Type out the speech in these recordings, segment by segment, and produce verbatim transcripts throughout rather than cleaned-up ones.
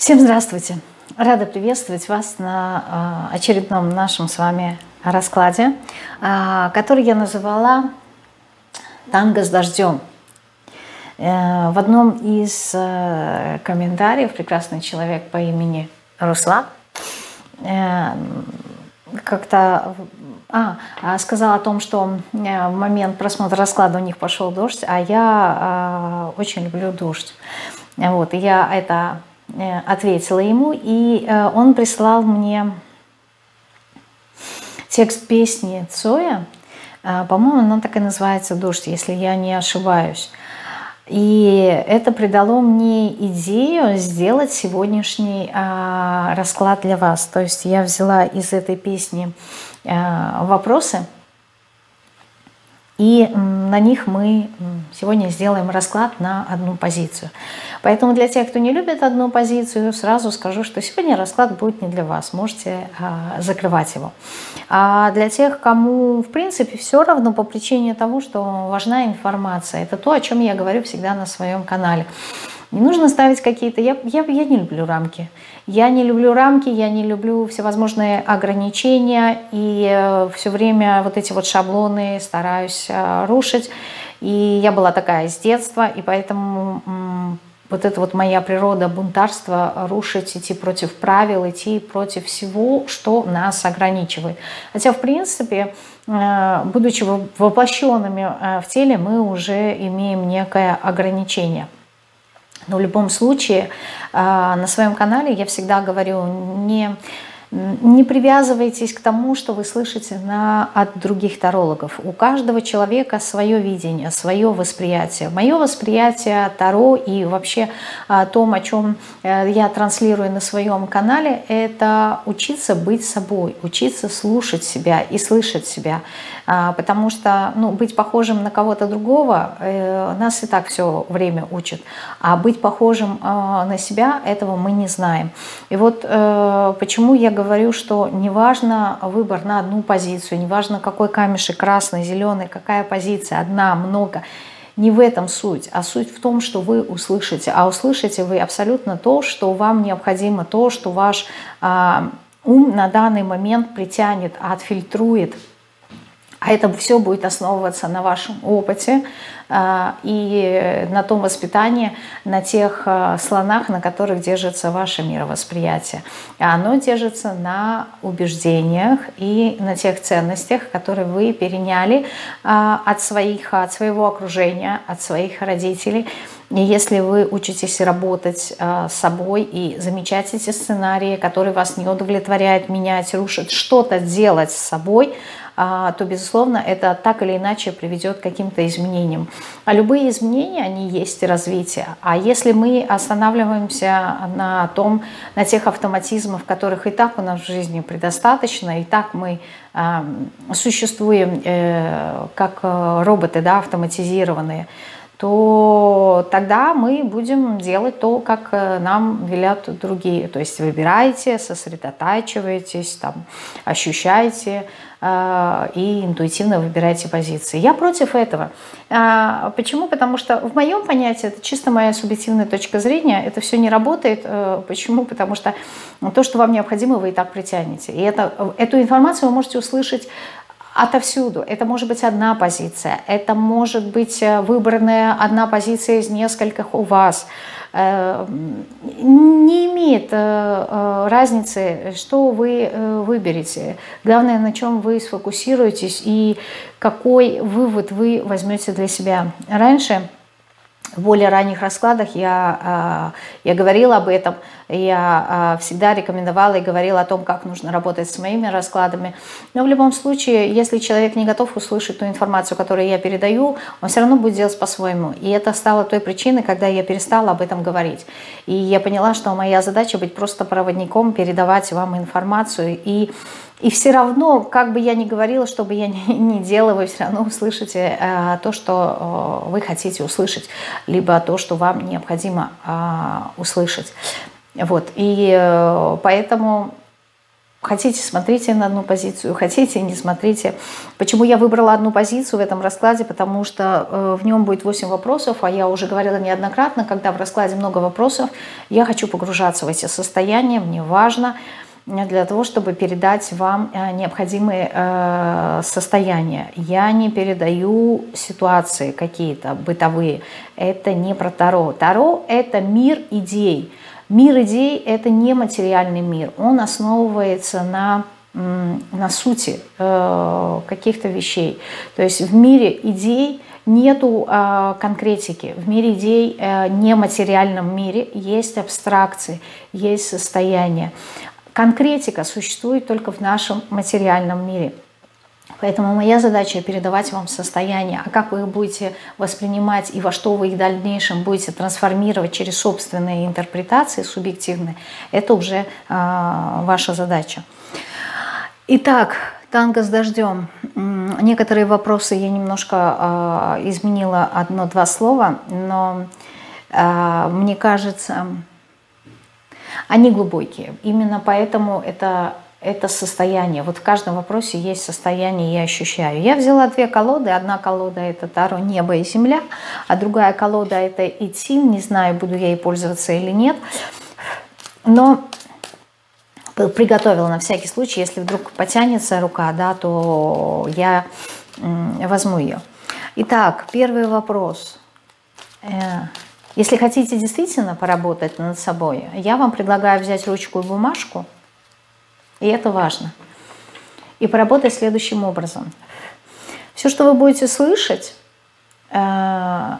Всем здравствуйте! Рада приветствовать вас на очередном нашем с вами раскладе, который я называла «Танго с дождем». В одном из комментариев прекрасный человек по имени Руслан как-то а, сказал о том, что в момент просмотра расклада у них пошел дождь, а я очень люблю дождь. Вот, и я это ответила ему, и он прислал мне текст песни Цоя, по-моему, она так и называется «Дождь», если я не ошибаюсь. И это придало мне идею сделать сегодняшний а, расклад для вас. То есть я взяла из этой песни а, вопросы, и на них мы сегодня сделаем расклад на одну позицию. Поэтому для тех, кто не любит одну позицию, сразу скажу, что сегодня расклад будет не для вас. Можете а, закрывать его. А для тех, кому в принципе все равно по причине того, что важна информация, это то, о чем я говорю всегда на своем канале. Не нужно ставить какие-то... Я, я, я не люблю рамки. Я не люблю рамки, я не люблю всевозможные ограничения. И э, все время вот эти вот шаблоны стараюсь э, рушить. И я была такая с детства, и поэтому м, вот это вот моя природа бунтарства, рушить, идти против правил, идти против всего, что нас ограничивает. Хотя, в принципе, э, будучи воплощенными э, в теле, мы уже имеем некое ограничение. Но в любом случае на своем канале я всегда говорю, не, не привязывайтесь к тому, что вы слышите на, от других тарологов. У каждого человека свое видение, свое восприятие. Мое восприятие Таро и вообще о том, о чем я транслирую на своем канале, это учиться быть собой, учиться слушать себя и слышать себя. Потому что ну, быть похожим на кого-то другого э, нас и так все время учат. А быть похожим э, на себя, этого мы не знаем. И вот э, почему я говорю, что неважно выбор на одну позицию, неважно какой камешек, красный, зеленый, какая позиция, одна, много. Не в этом суть, а суть в том, что вы услышите. А услышите вы абсолютно то, что вам необходимо, то, что ваш э, ум на данный момент притянет, отфильтрует. А это все будет основываться на вашем опыте и на том воспитании, на тех слонах, на которых держится ваше мировосприятие. А оно держится на убеждениях и на тех ценностях, которые вы переняли от своих, от своего окружения, от своих родителей. И если вы учитесь работать с собой и замечать эти сценарии, которые вас не удовлетворяют, менять, рушат, что-то делать с собой, то, безусловно, это так или иначе приведет к каким-то изменениям. А любые изменения, они есть развитие. А если мы останавливаемся на том, на тех автоматизмах, которых и так у нас в жизни предостаточно, и так мы э, существуем э, как роботы, да, автоматизированные, то тогда мы будем делать то, как нам велят другие. То есть выбирайте, сосредотачивайтесь, там, ощущайте э, и интуитивно выбирайте позиции. Я против этого. А, почему? Потому что в моем понятии, это чисто моя субъективная точка зрения, это все не работает. Э, почему? Потому что то, что вам необходимо, вы и так притянете. И это, эту информацию вы можете услышать отовсюду. Это может быть одна позиция, это может быть выбранная одна позиция из нескольких у вас. Не имеет разницы, что вы выберете. Главное, на чем вы сфокусируетесь и какой вывод вы возьмете для себя. Раньше, в более ранних раскладах, я, я говорила об этом, я всегда рекомендовала и говорила о том, как нужно работать с моими раскладами. Но в любом случае, если человек не готов услышать ту информацию, которую я передаю, он все равно будет делать по-своему. И это стало той причиной, когда я перестала об этом говорить. И я поняла, что моя задача быть просто проводником, передавать вам информацию. И, и все равно, как бы я ни говорила, что бы я ни, ни делала, вы все равно услышите э, то, что э, вы хотите услышать, либо то, что вам необходимо э, услышать. Вот. И э, поэтому Хотите, смотрите на одну позицию, хотите, не смотрите. Почему я выбрала одну позицию в этом раскладе? Потому что э, в нем будет восемь вопросов, а я уже говорила неоднократно, когда в раскладе много вопросов, я хочу погружаться в эти состояния, мне важно для того, чтобы передать вам необходимые э, состояния. Я не передаю ситуации какие-то бытовые. Это не про Таро. Таро – это мир идей. Мир идей – это не материальный мир. Он основывается на, на сути э, каких-то вещей. То есть в мире идей нету э, конкретики. В мире идей, э, нематериальном мире, есть абстракции, есть состояния. Конкретика существует только в нашем материальном мире. Поэтому моя задача передавать вам состояние, а как вы их будете воспринимать и во что вы их в дальнейшем будете трансформировать через собственные интерпретации субъективные, это уже э, ваша задача. Итак, танго с дождем. Некоторые вопросы я немножко э, изменила одно-два слова, но э, мне кажется, они глубокие. Именно поэтому это... это состояние. Вот в каждом вопросе есть состояние, я ощущаю. Я взяла две колоды. Одна колода – это Таро «Небо и земля», а другая колода – это Итин. Не знаю, буду я ей пользоваться или нет. Но приготовила на всякий случай. Если вдруг потянется рука, да, то я возьму ее. Итак, первый вопрос. Если хотите действительно поработать над собой, я вам предлагаю взять ручку и бумажку. И это важно. И поработать следующим образом. Все, что вы будете слышать, то,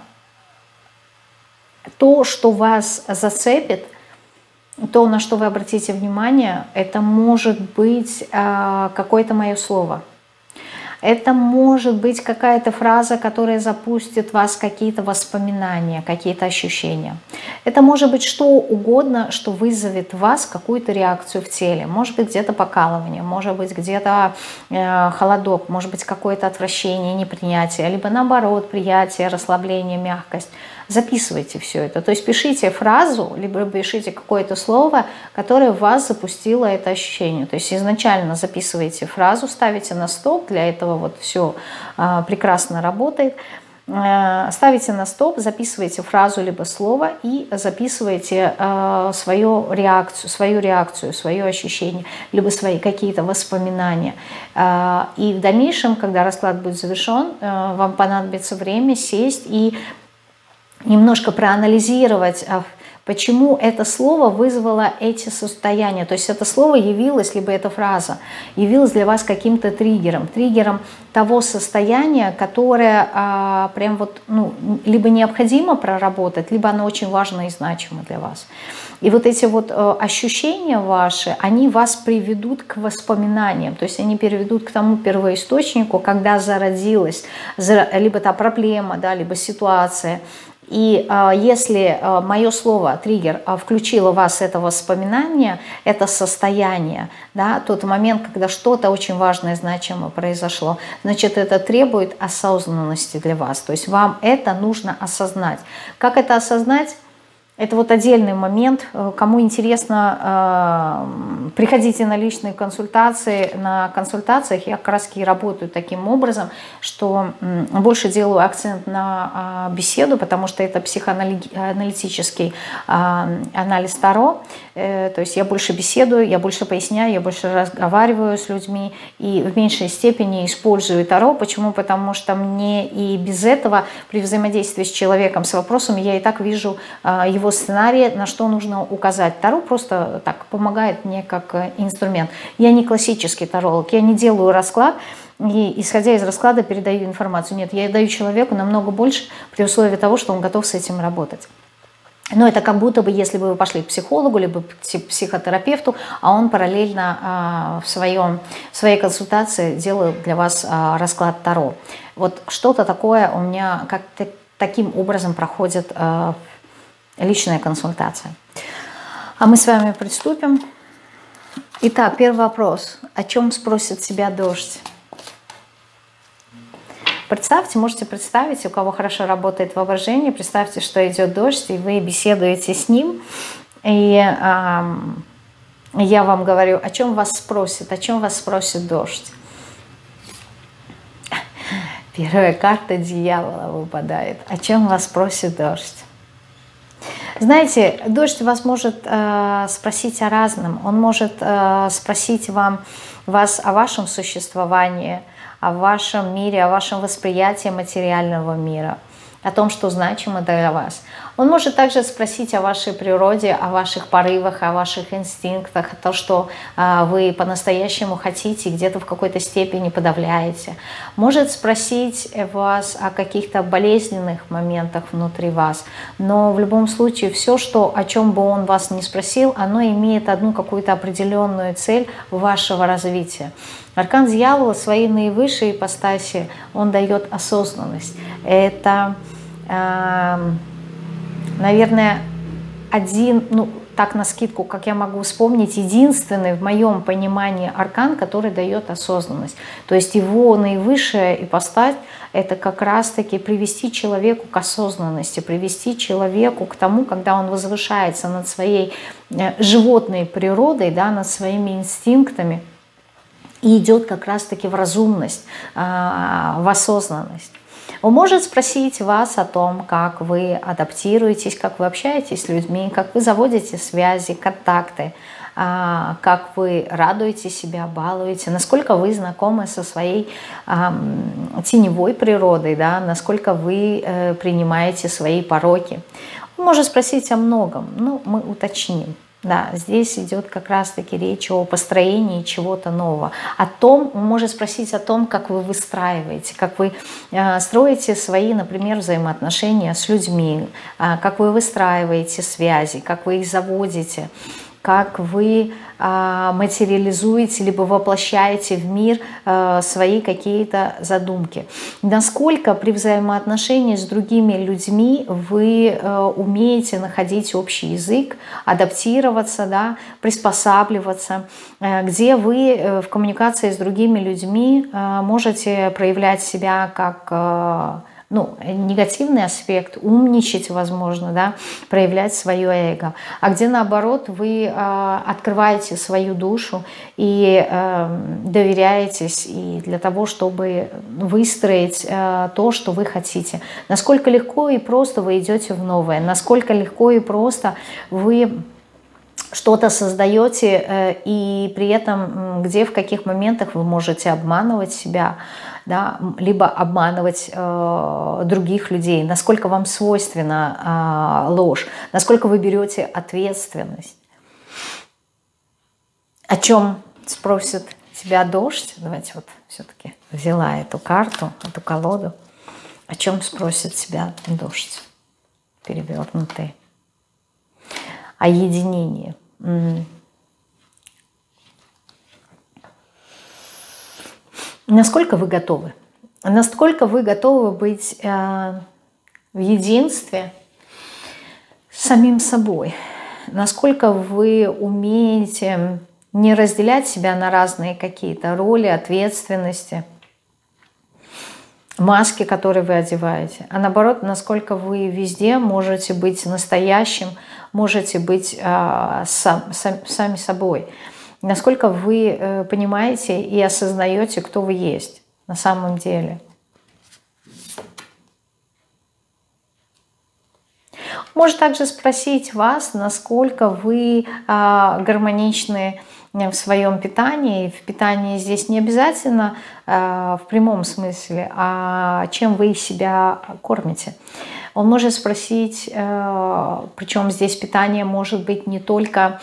что вас зацепит, то, на что вы обратите внимание, это может быть какое-то мое слово. Это может быть какая-то фраза, которая запустит в вас какие-то воспоминания, какие-то ощущения. Это может быть что угодно, что вызовет в вас какую-то реакцию в теле. Может быть где-то покалывание, может быть где-то э, холодок, может быть какое-то отвращение, непринятие, либо наоборот приятие, расслабление, мягкость. Записывайте все это. То есть пишите фразу, либо пишите какое-то слово, которое в вас запустило это ощущение. То есть изначально записывайте фразу, ставите на стоп, для этого вот все э, прекрасно работает. Э, ставите на стоп, записывайте фразу либо слово и записывайте э, свою реакцию, свою реакцию, свое ощущение, либо свои какие-то воспоминания. Э, и в дальнейшем, когда расклад будет завершен, э, вам понадобится время сесть и немножко проанализировать, почему это слово вызвало эти состояния. То есть это слово явилось, либо эта фраза явилась для вас каким-то триггером, триггером того состояния, которое а, прям вот, ну, либо необходимо проработать, либо оно очень важно и значимо для вас. И вот эти вот э, ощущения ваши, они вас приведут к воспоминаниям, то есть они переведут к тому первоисточнику, когда зародилась либо та проблема, да, либо ситуация. И э, если э, мое слово, триггер, э, включило в вас это воспоминание, это состояние, да, тот момент, когда что-то очень важное и значимое произошло, значит, это требует осознанности для вас. То есть вам это нужно осознать. Как это осознать? Это вот отдельный момент. Кому интересно, приходите на личные консультации. На консультациях я как раз и работаю таким образом, что больше делаю акцент на беседу, потому что это психоаналитический анализ Таро. То есть я больше беседую, я больше поясняю, я больше разговариваю с людьми и в меньшей степени использую Таро. Почему? Потому что мне и без этого при взаимодействии с человеком, с вопросом, я и так вижу его сценарий, на что нужно указать. Таро просто так помогает мне как инструмент. Я не классический таролог, я не делаю расклад и, исходя из расклада, передаю информацию. Нет, я даю человеку намного больше при условии того, что он готов с этим работать. Но это как будто бы, если бы вы пошли к психологу, либо к психотерапевту, а он параллельно а, в, своем, в своей консультации делает для вас а, расклад Таро. Вот что-то такое у меня как-то таким образом проходит а, личная консультация. А мы с вами приступим. Итак, первый вопрос. О чем спросит себя дождь? Представьте, можете представить, у кого хорошо работает воображение, представьте, что идет дождь, и вы беседуете с ним, и э, я вам говорю, о чем вас спросит, о чем вас спросит дождь. Первая карта дьявола выпадает. О чем вас спросит дождь? Знаете, дождь вас может э, спросить о разном. Он может э, спросить вам, вас о вашем существовании, о вашем мире, о вашем восприятии материального мира, о том, что значимо для вас. Он может также спросить о вашей природе, о ваших порывах, о ваших инстинктах, о том, что а, вы по-настоящему хотите и где-то в какой-то степени подавляете. Может спросить вас о каких-то болезненных моментах внутри вас. Но в любом случае все, что, о чем бы он вас не спросил, оно имеет одну какую-то определенную цель вашего развития. Аркан дьявола своей наивысшей ипостаси, он дает осознанность. Это, э, наверное, один, ну так навскидку, как я могу вспомнить, единственный в моем понимании аркан, который дает осознанность. То есть его наивысшая ипостась — это как раз-таки привести человеку к осознанности, привести человеку к тому, когда он возвышается над своей животной природой, да, над своими инстинктами, и идет как раз-таки в разумность, в осознанность. Он может спросить вас о том, как вы адаптируетесь, как вы общаетесь с людьми, как вы заводите связи, контакты, как вы радуете себя, балуете, насколько вы знакомы со своей теневой природой, да, насколько вы принимаете свои пороки. Он может спросить о многом, но мы уточним. Да, здесь идет как раз-таки речь о построении чего-то нового. О том, он может спросить о том, как вы выстраиваете, как вы э, строите свои, например, взаимоотношения с людьми, э, как вы выстраиваете связи, как вы их заводите, как вы э, материализуете либо воплощаете в мир э, свои какие-то задумки. Насколько при взаимоотношении с другими людьми вы э, умеете находить общий язык, адаптироваться, да, приспосабливаться, э, где вы э, в коммуникации с другими людьми э, можете проявлять себя как... Э, ну, негативный аспект, умничать, возможно, да, проявлять свое эго. А где, наоборот, вы э, открываете свою душу и э, доверяетесь и для того, чтобы выстроить э, то, что вы хотите. Насколько легко и просто вы идете в новое, насколько легко и просто вы что-то создаете, э, и при этом где, в каких моментах вы можете обманывать себя, да, либо обманывать э, других людей, насколько вам свойственна э, ложь, насколько вы берете ответственность. О чем спросит тебя дождь? Давайте вот все-таки взяла эту карту, эту колоду. О чем спросит тебя дождь? Перевернутый. О единении. Насколько вы готовы? Насколько вы готовы быть э, в единстве с самим собой? Насколько вы умеете не разделять себя на разные какие-то роли, ответственности, маски, которые вы одеваете, а наоборот, насколько вы везде можете быть настоящим, можете быть э, сам, сам, сами собой. Насколько вы э, понимаете и осознаете, кто вы есть на самом деле. Может также спросить вас, насколько вы э, гармоничны в своем питании. В питании здесь не обязательно э, в прямом смысле, а чем вы себя кормите. Он может спросить, э, причем здесь питание может быть не только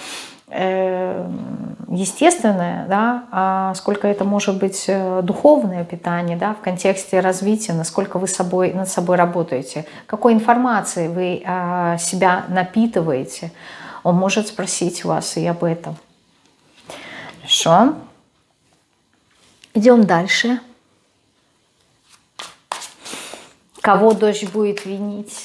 естественное, да, а сколько это может быть духовное питание, да, в контексте развития, насколько вы собой, над собой работаете, какой информацией вы а, себя напитываете. Он может спросить вас и об этом. Хорошо. Идем дальше. Кого дождь будет винить?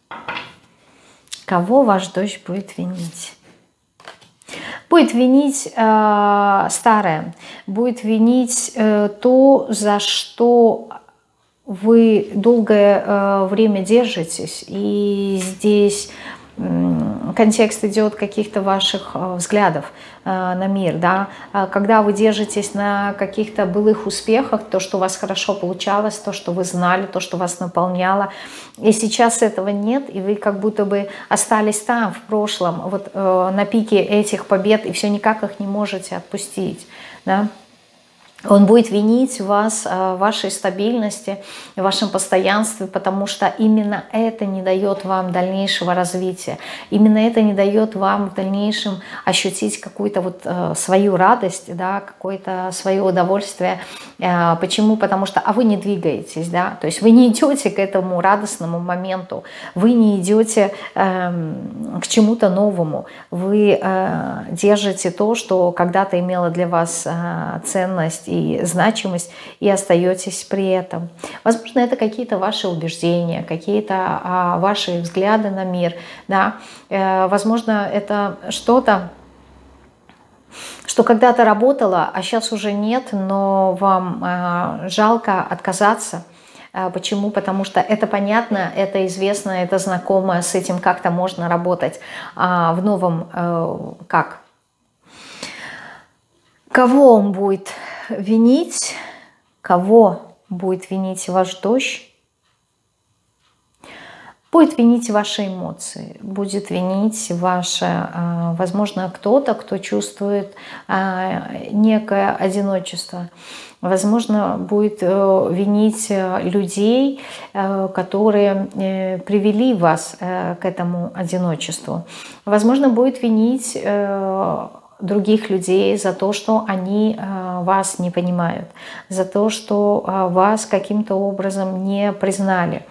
Кого ваш дождь будет винить? Будет винить э, старое, будет винить э, то, за что вы долгое э, время держитесь. И здесь контекст идет каких-то ваших взглядов на мир, да, когда вы держитесь на каких-то былых успехах, то, что у вас хорошо получалось, то, что вы знали, то, что вас наполняло, и сейчас этого нет, и вы как будто бы остались там, в прошлом, вот на пике этих побед, и все никак их не можете отпустить, да. Он будет винить вас в вашей стабильности, в вашем постоянстве, потому что именно это не дает вам дальнейшего развития. Именно это не дает вам в дальнейшем ощутить какую-то вот свою радость, да, какое-то свое удовольствие. Почему? Потому что а вы не двигаетесь, да, то есть вы не идете к этому радостному моменту, вы не идете э, к чему-то новому, вы э, держите то, что когда-то имело для вас э, ценность и значимость, и остаетесь при этом. Возможно, это какие-то ваши убеждения, какие-то а, ваши взгляды на мир, да. Э, возможно, это что-то, что когда-то работало, а сейчас уже нет, но вам э, жалко отказаться. Э, почему? Потому что это понятно, это известно, это знакомо, с этим как-то можно работать. А в новом э, как? Кого он будет винить, кого будет винить ваш дождь? Будет винить ваши эмоции, будет винить ваше, возможно, кто-то, кто чувствует некое одиночество. Возможно, будет винить людей, которые привели вас к этому одиночеству. Возможно, будет винить других людей за то, что они э, вас не понимают, за то, что э, вас каким-то образом не признали.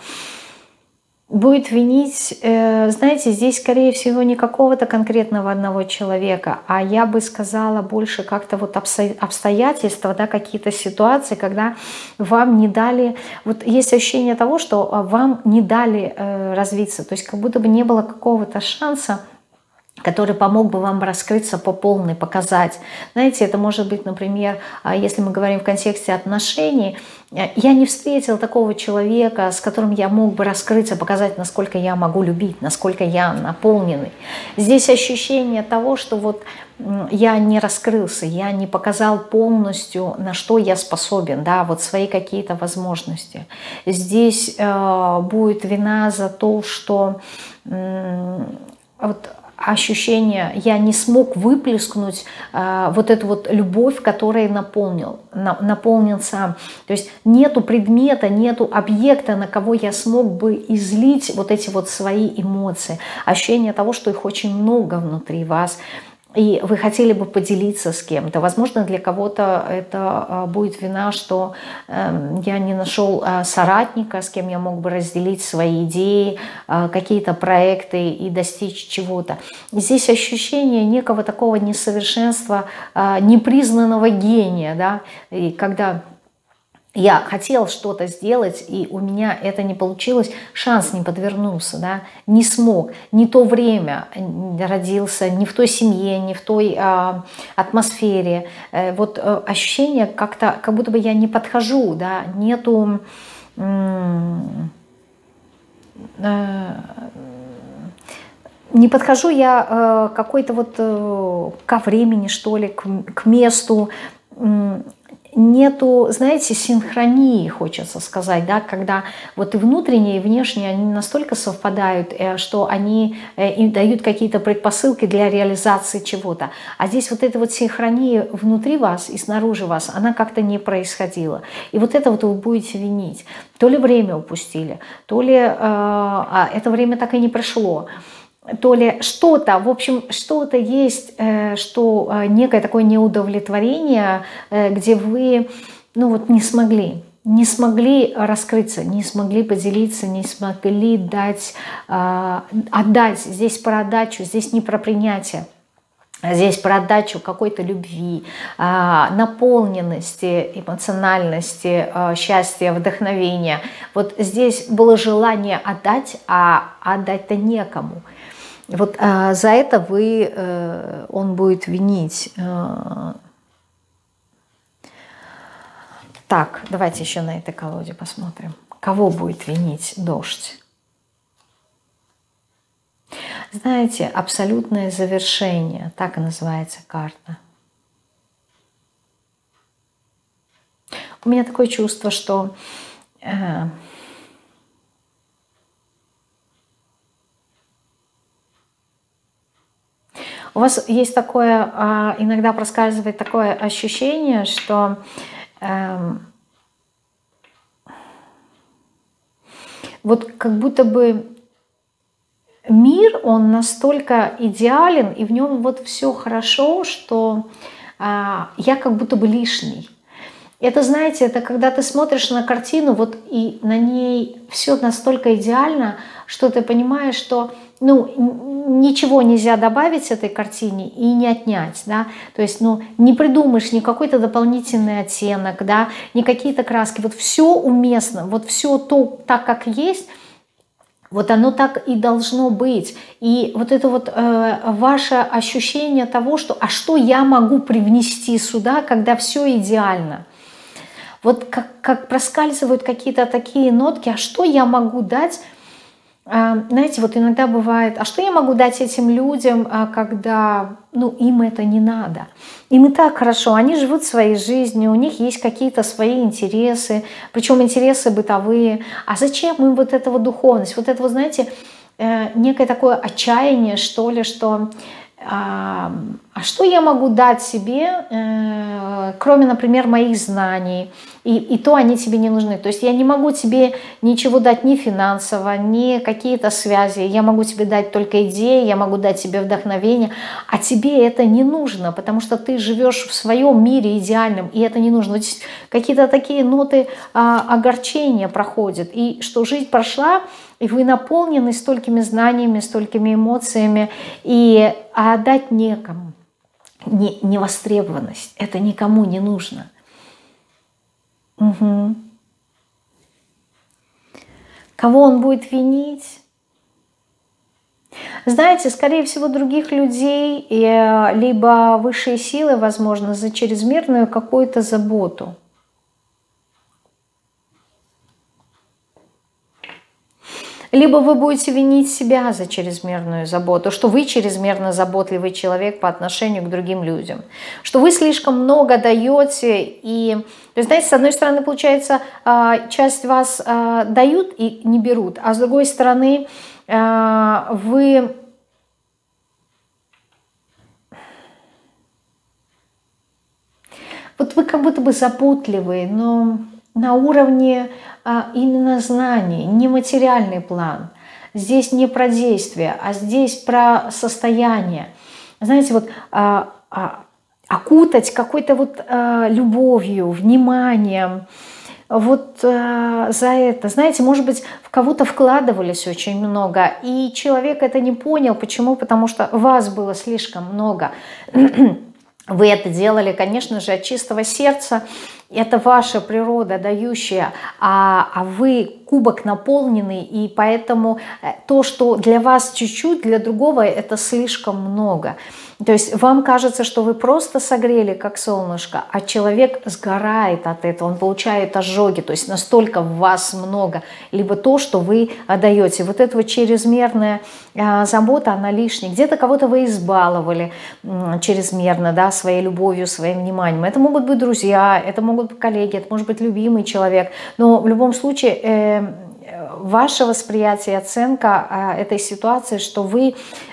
Будет винить, э, знаете, здесь, скорее всего, не какого-то конкретного одного человека, а я бы сказала больше как-то вот обстоятельства, да, какие-то ситуации, когда вам не дали, вот есть ощущение того, что вам не дали э, развиться, то есть как будто бы не было какого-то шанса, который помог бы вам раскрыться по полной, показать. Знаете, это может быть, например, если мы говорим в контексте отношений, я не встретила такого человека, с которым я мог бы раскрыться, показать, насколько я могу любить, насколько я наполненный. Здесь ощущение того, что вот я не раскрылся, я не показал полностью, на что я способен, да, вот свои какие-то возможности. Здесь э, будет вина за то, что э, вот, ощущение, я не смог выплеснуть э, вот эту вот любовь, которой наполнил, на, наполнил сам. То есть нету предмета, нету объекта, на кого я смог бы излить вот эти вот свои эмоции. Ощущение того, что их очень много внутри вас. И вы хотели бы поделиться с кем-то. Возможно, для кого-то это будет вина, что я не нашел соратника, с кем я мог бы разделить свои идеи, какие-то проекты и достичь чего-то. Здесь ощущение некого такого несовершенства, непризнанного гения, да? И когда я хотел что-то сделать, и у меня это не получилось, шанс не подвернулся, да, не смог, не то время родился, не в той семье, не в той а, атмосфере. Э, вот э, ощущение как-то, как будто бы я не подхожу, да, нету... Э, не подхожу я э, какой-то вот э, ко времени, что ли, к, к месту, э, нету, знаете, синхронии, хочется сказать, да, когда вот и внутренние, и внешние, они настолько совпадают, что они им дают какие-то предпосылки для реализации чего-то. А здесь вот эта вот синхрония внутри вас и снаружи вас, она как-то не происходила. И вот это вот вы будете винить. То ли время упустили, то ли э, а это время так и не пришло, то ли что-то, в общем, что-то есть, что некое такое неудовлетворение, где вы, ну вот, не смогли, не смогли раскрыться, не смогли поделиться, не смогли дать, отдать. Здесь про отдачу, здесь не про принятие. Здесь про отдачу какой-то любви, наполненности, эмоциональности, счастья, вдохновения. Вот здесь было желание отдать, а отдать-то некому. Вот а, за это вы, э, он будет винить. Э, так, давайте еще на этой колоде посмотрим. Кого будет винить дождь? Знаете, абсолютное завершение, так и называется карта. У меня такое чувство, что э, у вас есть такое, э, иногда проскальзывает такое ощущение, что э, вот как будто бы мир, он настолько идеален, и в нем вот все хорошо, что э, я как будто бы лишний. Это, знаете, это когда ты смотришь на картину, вот и на ней все настолько идеально, что ты понимаешь, что ну, ничего нельзя добавить этой картине и не отнять, да, то есть, ну, не придумаешь ни какой-то дополнительный оттенок, да, ни какие-то краски, вот все уместно, вот все то, так как есть, вот оно так и должно быть. И вот это вот э, ваше ощущение того, что а что я могу привнести сюда, когда все идеально. Вот как, как проскальзывают какие-то такие нотки, а что я могу дать, а, знаете, вот иногда бывает, а что я могу дать этим людям, а, когда ну, им это не надо. Им и так хорошо, они живут своей жизнью, у них есть какие-то свои интересы, причем интересы бытовые. А зачем им вот эта вот духовность? Вот это, вот, знаете, э, некое такое отчаяние, что ли, что... А, а что я могу дать себе, э, кроме, например, моих знаний, и, и то они тебе не нужны. То есть я не могу тебе ничего дать ни финансово, ни какие-то связи, я могу тебе дать только идеи, я могу дать тебе вдохновение, а тебе это не нужно, потому что ты живешь в своем мире идеальном, и это не нужно. Вот какие-то такие ноты а, огорчения проходят, и что жизнь прошла, и вы наполнены столькими знаниями, столькими эмоциями, и а отдать некому. Не, невостребованность. Это никому не нужно. Угу. Кого он будет винить? Знаете, скорее всего, других людей, либо высшие силы, возможно, за чрезмерную какую-то заботу. Либо вы будете винить себя за чрезмерную заботу, что вы чрезмерно заботливый человек по отношению к другим людям, что вы слишком много даете. И, то есть, знаете, с одной стороны, получается, часть вас дают и не берут, а с другой стороны, вы... Вот вы как будто бы заботливые, но на уровне а, именно знаний, не материальный план. Здесь не про действие, а здесь про состояние. Знаете, вот а, а, окутать какой-то вот а, любовью, вниманием, вот а, за это. Знаете, может быть, в кого-то вкладывались очень много, и человек это не понял. Почему? Потому что вас было слишком много. Вы это делали, конечно же, от чистого сердца. Это ваша природа дающая, а, а вы кубок наполненный, и поэтому то, что для вас чуть-чуть, для другого это слишком много. То есть вам кажется, что вы просто согрели, как солнышко, а человек сгорает от этого, он получает ожоги, то есть настолько в вас много, либо то, что вы отдаете. Вот эта вот чрезмерная а, забота, она лишняя. Где-то кого-то вы избаловали м, чрезмерно, да, своей любовью, своим вниманием. Это могут быть друзья, это могут быть коллеги, это может быть любимый человек, но в любом случае... Э, ваше восприятие, оценка этой ситуации, что вы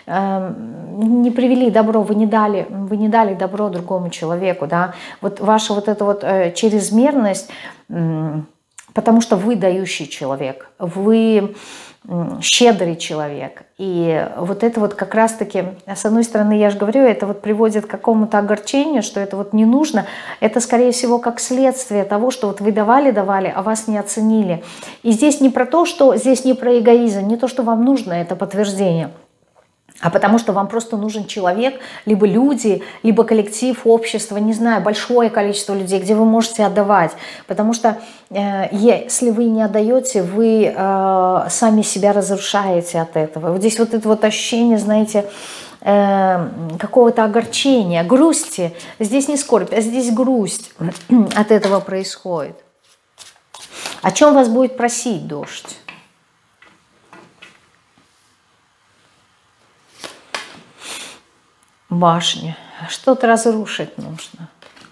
не привели добро, вы не дали, вы не дали добро другому человеку, да, вот ваша вот эта вот чрезмерность, потому что вы дающий человек, вы щедрый человек, и вот это вот как раз-таки, с одной стороны, я же говорю, это вот приводит к какому-то огорчению, что это вот не нужно, это скорее всего как следствие того, что вот вы давали-давали, а вас не оценили. И здесь не про то, что здесь не про эгоизм, не то, что вам нужно это подтверждение, а потому что вам просто нужен человек, либо люди, либо коллектив, общество, не знаю, большое количество людей, где вы можете отдавать. Потому что э, если вы не отдаете, вы э, сами себя разрушаете от этого. Вот здесь вот это вот ощущение, знаете, э, какого-то огорчения, грусти. Здесь не скорбь, а здесь грусть от этого происходит. О чем вас будет просить дождь? Башня. Что-то разрушить нужно.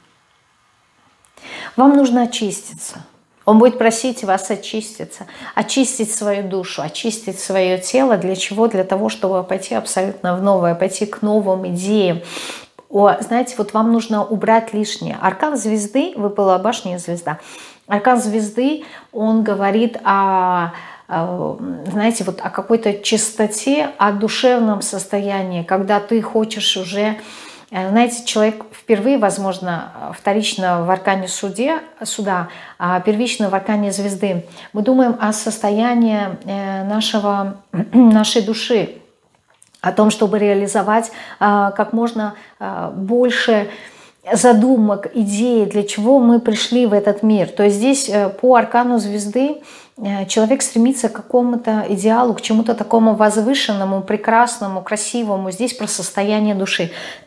Вам нужно очиститься. Он будет просить вас очиститься, очистить свою душу, очистить свое тело. Для чего? Для того, чтобы пойти абсолютно в новое, пойти к новым идеям. О, знаете, вот вам нужно убрать лишнее. Аркан звезды, выпала башня и звезда. Аркан звезды, он говорит о, о, знаете, вот о какой-то чистоте, о душевном состоянии, когда ты хочешь уже... Знаете, человек впервые, возможно, вторично в аркане суде, суда, а первично в аркане звезды. Мы думаем о состоянии нашего, нашей души, о том, чтобы реализовать как можно больше задумок, идей, для чего мы пришли в этот мир. То есть здесь по аркану звезды человек стремится к какому-то идеалу, к чему-то такому возвышенному, прекрасному, красивому. Здесь про состояние души.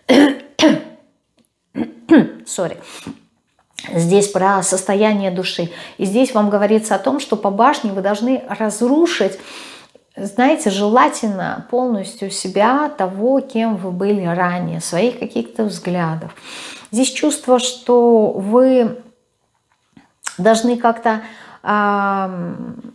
Sorry. Здесь про состояние души. И здесь вам говорится о том, что по башне вы должны разрушить, знаете, желательно полностью себя, того, кем вы были ранее, своих каких-то взглядов. Здесь чувство, что вы должны как-то э,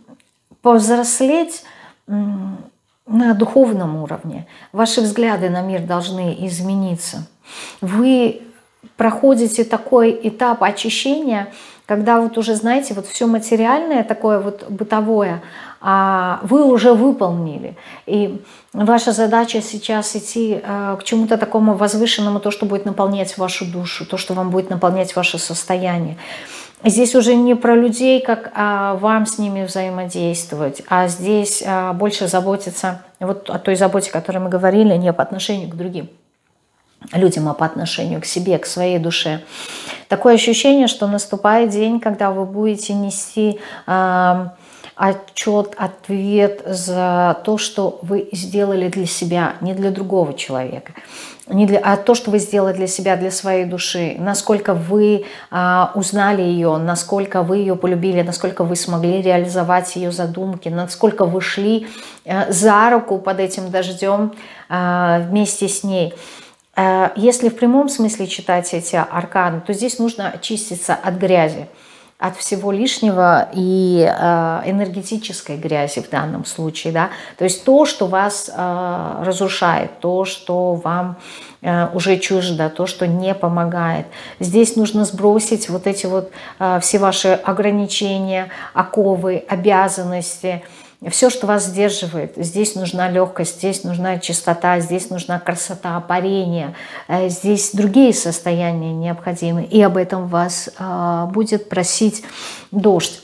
повзрослеть э, на духовном уровне. Ваши взгляды на мир должны измениться. Вы проходите такой этап очищения, когда вот уже, знаете, вот все материальное, такое вот бытовое, вы уже выполнили. И ваша задача сейчас идти к чему-то такому возвышенному, то, что будет наполнять вашу душу, то, что вам будет наполнять ваше состояние. Здесь уже не про людей, как а, вам с ними взаимодействовать, а здесь а, больше заботиться вот о той заботе, о которой мы говорили, не по отношению к другим людям, а по отношению к себе, к своей душе. Такое ощущение, что наступает день, когда вы будете нести э, отчет, ответ за то, что вы сделали для себя, не для другого человека, не для, а то, что вы сделали для себя, для своей души, насколько вы э, узнали ее, насколько вы ее полюбили, насколько вы смогли реализовать ее задумки, насколько вы шли э, за руку под этим дождем э, вместе с ней. Если в прямом смысле читать эти арканы, то здесь нужно очиститься от грязи, от всего лишнего и энергетической грязи в данном случае. Да? То есть то, что вас разрушает, то, что вам уже чуждо, то, что не помогает. Здесь нужно сбросить вот эти вот все ваши ограничения, оковы, обязанности, все, что вас сдерживает. Здесь нужна легкость, здесь нужна чистота, здесь нужна красота, парение. Здесь другие состояния необходимы. И об этом вас а, будет просить дождь.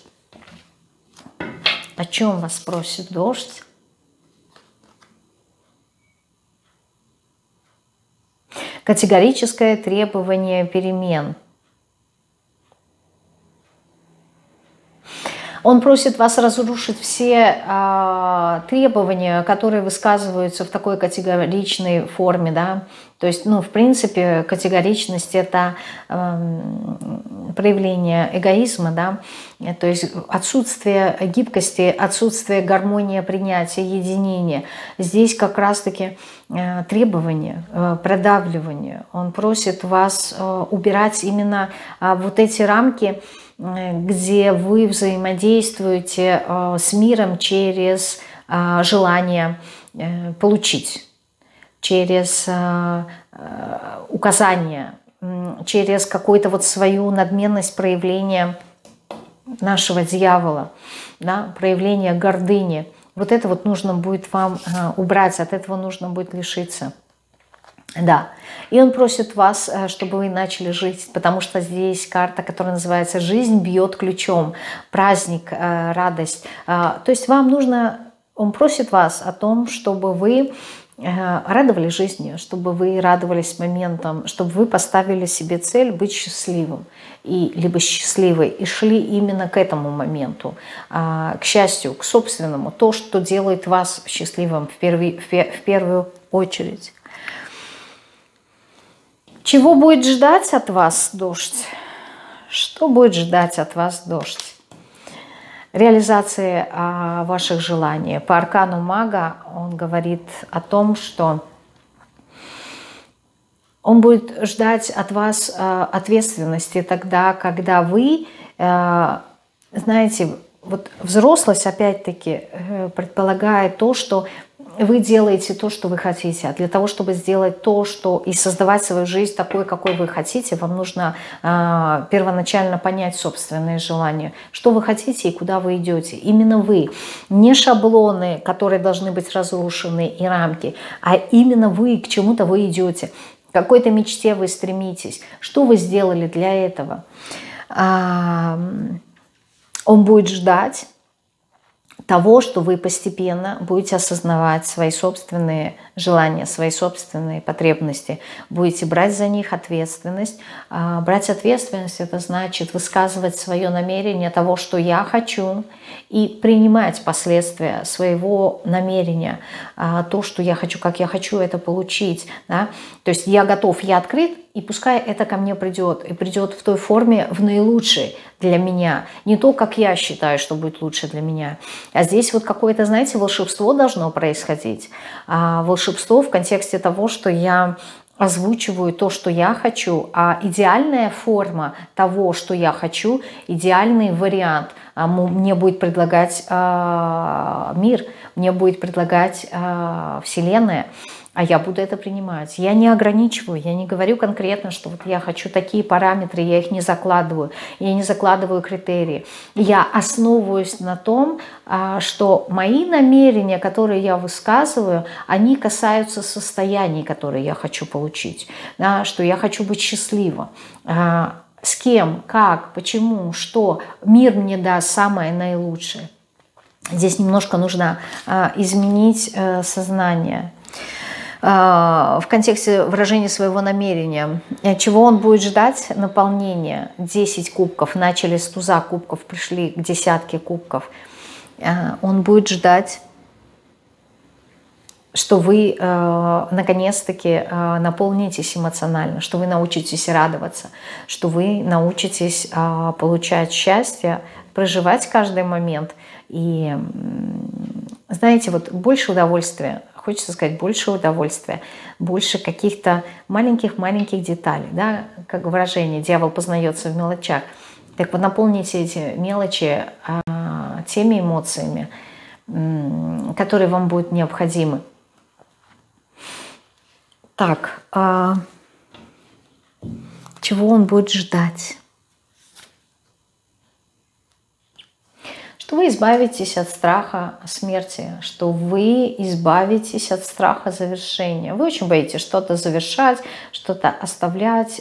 О чем вас просит дождь? Категорическое требование перемен. Он просит вас разрушить все э, требования, которые высказываются в такой категоричной форме, да. То есть, ну, в принципе, категоричность – это э, проявление эгоизма, да. То есть отсутствие гибкости, отсутствие гармонии, принятия, единения. Здесь как раз-таки э, требования, э, продавливание. Он просит вас э, убирать именно э, вот эти рамки, где вы взаимодействуете э, с миром через э, желание э, получить, через э, э, указание, э, через какую-то вот свою надменность, проявление нашего дьявола, да, проявление гордыни. Вот это вот нужно будет вам э, убрать, от этого нужно будет лишиться. Да, и он просит вас, чтобы вы начали жить, потому что здесь карта, которая называется «Жизнь бьет ключом», праздник, радость. То есть вам нужно, он просит вас о том, чтобы вы радовали жизнью, чтобы вы радовались моментам, чтобы вы поставили себе цель быть счастливым, и, либо счастливой, и шли именно к этому моменту, к счастью, к собственному, то, что делает вас счастливым в первую, в первую очередь. Чего будет ждать от вас дождь? Что будет ждать от вас дождь? Реализация а, ваших желаний. По аркану мага он говорит о том, что Он будет ждать от вас э, ответственности тогда, когда вы, э, знаете, вот взрослость опять-таки э, предполагает то, что вы делаете то, что вы хотите. А для того, чтобы сделать то, что и создавать свою жизнь такой, какой вы хотите, вам нужно э, первоначально понять собственные желания. Что вы хотите и куда вы идете. Именно вы. Не шаблоны, которые должны быть разрушены, и рамки, а именно вы, к чему-то вы идете. К какой-то мечте вы стремитесь. Что вы сделали для этого? А, он будет ждать того, что вы постепенно будете осознавать свои собственные желания, свои собственные потребности, будете брать за них ответственность. А брать ответственность — это значит высказывать свое намерение того, что я хочу, и принимать последствия своего намерения, а, то, что я хочу, как я хочу это получить. Да? То есть я готов, я открыт, и пускай это ко мне придет, и придет в той форме, в наилучшей для меня. Не то, как я считаю, что будет лучше для меня. А здесь вот какое-то, знаете, волшебство должно происходить. А волшебство в контексте того, что я озвучиваю то, что я хочу, а идеальная форма того, что я хочу, идеальный вариант мне будет предлагать э, мир, мне будет предлагать э, Вселенная, а я буду это принимать. Я не ограничиваю, я не говорю конкретно, что вот я хочу такие параметры, я их не закладываю, я не закладываю критерии. Я основываюсь на том, что мои намерения, которые я высказываю, они касаются состояний, которые я хочу получить, да, что я хочу быть счастлива. С кем, как, почему, что мир мне даст самое наилучшее. Здесь немножко нужно изменить сознание. В контексте выражения своего намерения. Чего он будет ждать? Наполнение. десять кубков. Начали с туза кубков, пришли к десятке кубков. Он будет ждать, что вы э, наконец-таки э, наполнитесь эмоционально, что вы научитесь радоваться, что вы научитесь э, получать счастье, проживать каждый момент. И, знаете, вот больше удовольствия. Хочется сказать, больше удовольствия, больше каких-то маленьких-маленьких деталей, да, как выражение «дьявол познается в мелочах». Так вот, наполните эти мелочи а, теми эмоциями, которые вам будут необходимы. Так, а, чего он будет ждать? Что вы избавитесь от страха смерти, что вы избавитесь от страха завершения. Вы очень боитесь что-то завершать, что-то оставлять.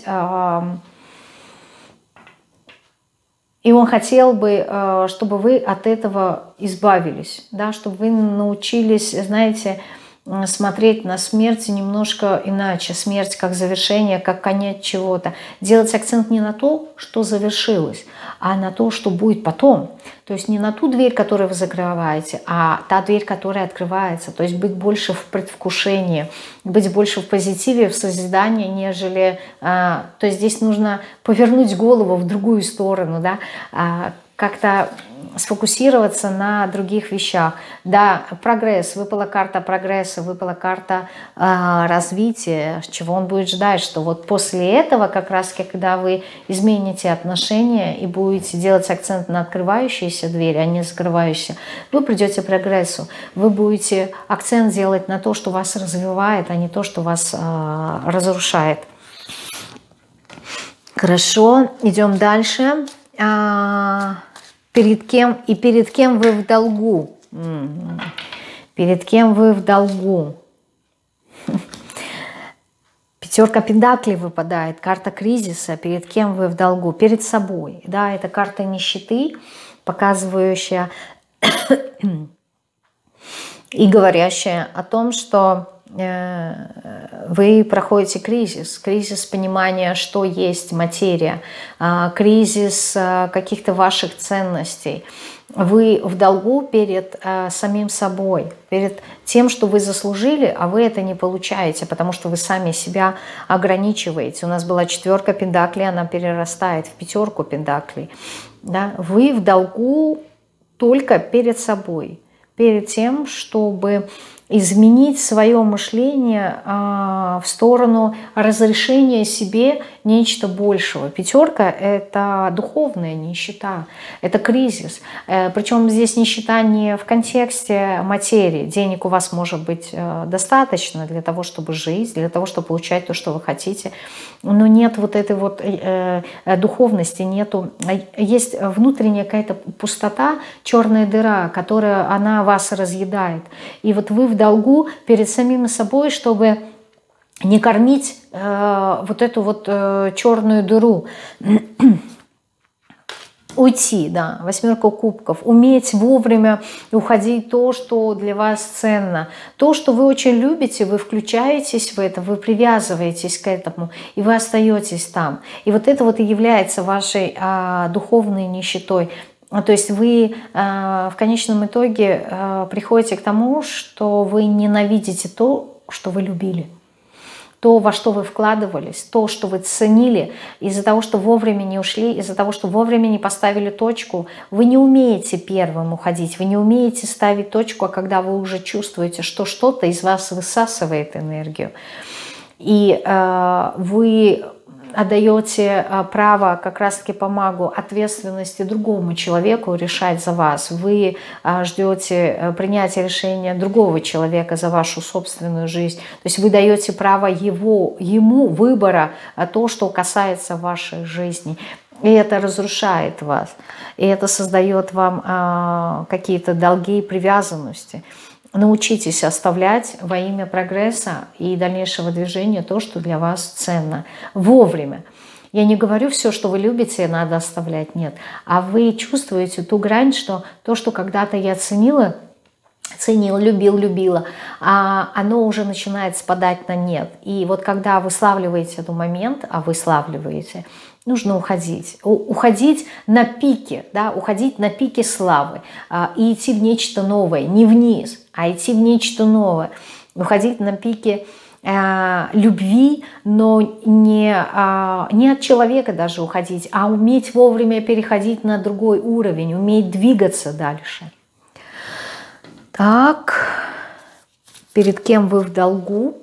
И он хотел бы, чтобы вы от этого избавились, да, чтобы вы научились, знаете, смотреть на смерть немножко иначе. Смерть как завершение, как конец чего-то. Делать акцент не на то, что завершилось, а на то, что будет потом. То есть не на ту дверь, которую вы закрываете, а та дверь, которая открывается. То есть быть больше в предвкушении, быть больше в позитиве, в созидании, нежели... А, то есть здесь нужно повернуть голову в другую сторону, да, а, как-то сфокусироваться на других вещах. Да, прогресс, выпала карта прогресса, выпала карта э, развития, чего он будет ждать, что вот после этого, как раз когда вы измените отношения и будете делать акцент на открывающиеся двери, а не закрывающиеся, вы придете к прогрессу, вы будете акцент делать на то, что вас развивает, а не то, что вас э, разрушает. Хорошо, идем дальше. А, перед кем и перед кем вы в долгу? Перед кем вы в долгу? Пятерка пентаклей выпадает, карта кризиса. Перед кем вы в долгу? Перед собой. Да, это карта нищеты, показывающая и говорящая о том, что вы проходите кризис, кризис понимания, что есть материя, кризис каких-то ваших ценностей. Вы в долгу перед самим собой, перед тем, что вы заслужили, а вы это не получаете, потому что вы сами себя ограничиваете. У нас была четверка пентаклей, она перерастает в пятерку пентаклей. Да? Вы в долгу только перед собой, перед тем, чтобы изменить свое мышление а, в сторону разрешения себе нечто большего. Пятерка – это духовная нищета, это кризис. Причем здесь нищета не в контексте материи. Денег у вас может быть достаточно для того, чтобы жить, для того, чтобы получать то, что вы хотите. Но нет вот этой вот э, духовности, нету. Есть внутренняя какая-то пустота, черная дыра, которая она вас разъедает. И вот вы в долгу перед самим собой, чтобы не кормить э, вот эту вот э, черную дыру. Уйти, да, восьмерка кубков, уметь вовремя уходить то, что для вас ценно. То, что вы очень любите, вы включаетесь в это, вы привязываетесь к этому, и вы остаетесь там. И вот это вот и является вашей а, духовной нищетой. То есть вы а, в конечном итоге а, приходите к тому, что вы ненавидите то, что вы любили. То, во что вы вкладывались, то, что вы ценили, из-за того, что вовремя не ушли, из-за того, что вовремя не поставили точку, вы не умеете первым уходить, вы не умеете ставить точку, а когда вы уже чувствуете, что что-то из вас высасывает энергию, и э, вы отдаете право как раз-таки по магу ответственности другому человеку решать за вас. Вы ждете принятия решения другого человека за вашу собственную жизнь. То есть вы даете право его, ему выбора то, что касается вашей жизни. И это разрушает вас. И это создает вам какие-то долги и привязанности. Научитесь оставлять во имя прогресса и дальнейшего движения то, что для вас ценно. Вовремя. Я не говорю, все, что вы любите, надо оставлять. Нет. А вы чувствуете ту грань, что то, что когда-то я ценила, ценил, любил, любила, а оно уже начинает спадать на нет. И вот когда вы славливаете этот момент, а вы славливаете, нужно уходить. Уходить на пике, да, уходить на пике славы а, и идти в нечто новое, не вниз, а идти в нечто новое. Уходить на пике а, любви, но не, а, не от человека даже уходить, а уметь вовремя переходить на другой уровень, уметь двигаться дальше. Так, перед кем вы в долгу?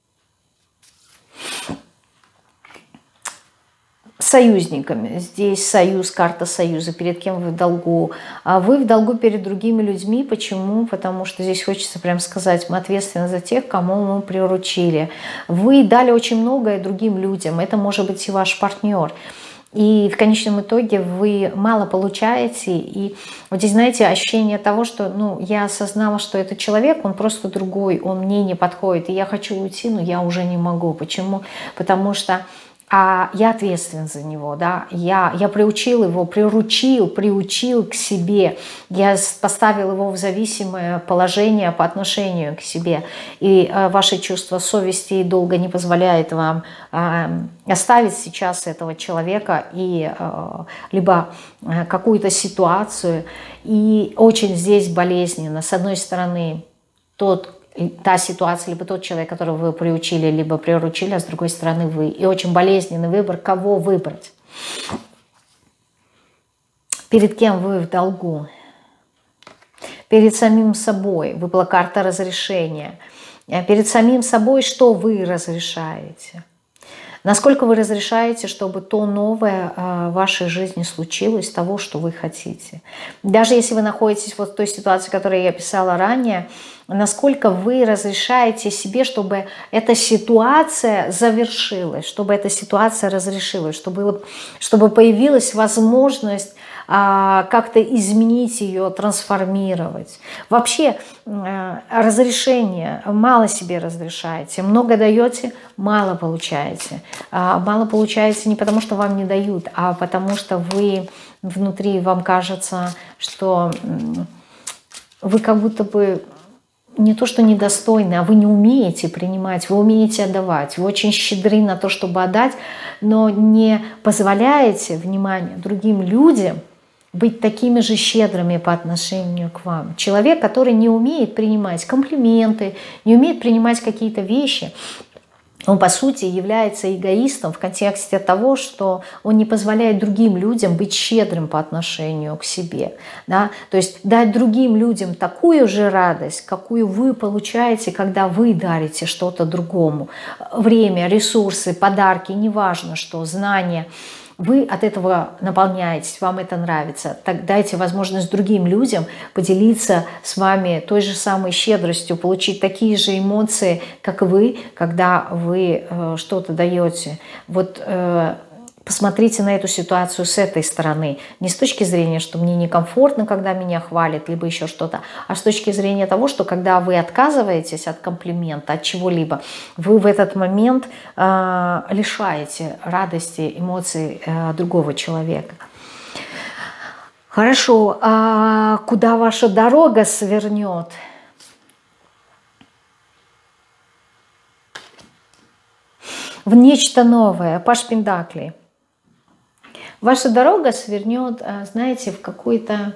Союзниками. Здесь союз, карта союза, перед кем вы в долгу. А вы в долгу перед другими людьми. Почему? Потому что здесь хочется прям сказать, мы ответственны за тех, кому мы приручили. Вы дали очень многое другим людям. Это может быть и ваш партнер. И в конечном итоге вы мало получаете. И вот здесь, знаете, ощущение того, что ну, я осознала, что этот человек, он просто другой, он мне не подходит. И я хочу уйти, но я уже не могу. Почему? Потому что а я ответственен за него, да, я, я приучил его, приручил, приучил к себе, я поставил его в зависимое положение по отношению к себе, и э, ваше чувство совести и долга не позволяет вам э, оставить сейчас этого человека и э, либо э, какую-то ситуацию, и очень здесь болезненно, с одной стороны, тот, та ситуация, либо тот человек, которого вы приучили, либо приручили, а с другой стороны вы. И очень болезненный выбор, кого выбрать. Перед кем вы в долгу? Перед самим собой. Выпала карта разрешения. Перед самим собой что вы разрешаете? Насколько вы разрешаете, чтобы то новое в вашей жизни случилось, того, что вы хотите. Даже если вы находитесь вот в той ситуации, которую я писала ранее, насколько вы разрешаете себе, чтобы эта ситуация завершилась, чтобы эта ситуация разрешилась, чтобы, чтобы появилась возможность а, как-то изменить ее, трансформировать. Вообще а, разрешение, мало себе разрешаете, много даете, мало получаете. А, мало получаете не потому, что вам не дают, а потому что вы внутри, вам кажется, что вы как будто бы не то что недостойны, а вы не умеете принимать, вы умеете отдавать, вы очень щедры на то, чтобы отдать, но не позволяете, внимание, другим людям быть такими же щедрыми по отношению к вам. Человек, который не умеет принимать комплименты, не умеет принимать какие-то вещи, он, по сути, является эгоистом в контексте того, что он не позволяет другим людям быть щедрым по отношению к себе. Да? То есть дать другим людям такую же радость, какую вы получаете, когда вы дарите что-то другому. Время, ресурсы, подарки, неважно что, знания. Вы от этого наполняетесь, вам это нравится. Так дайте возможность другим людям поделиться с вами той же самой щедростью, получить такие же эмоции, как вы, когда вы э, что-то даете. Вот э, посмотрите на эту ситуацию с этой стороны. Не с точки зрения, что мне некомфортно, когда меня хвалят, либо еще что-то, а с точки зрения того, что когда вы отказываетесь от комплимента, от чего-либо, вы в этот момент э, лишаете радости, эмоций э, другого человека. Хорошо, а куда ваша дорога свернет? В нечто новое. Паш Пентаклей. Ваша дорога свернет, знаете, в какую-то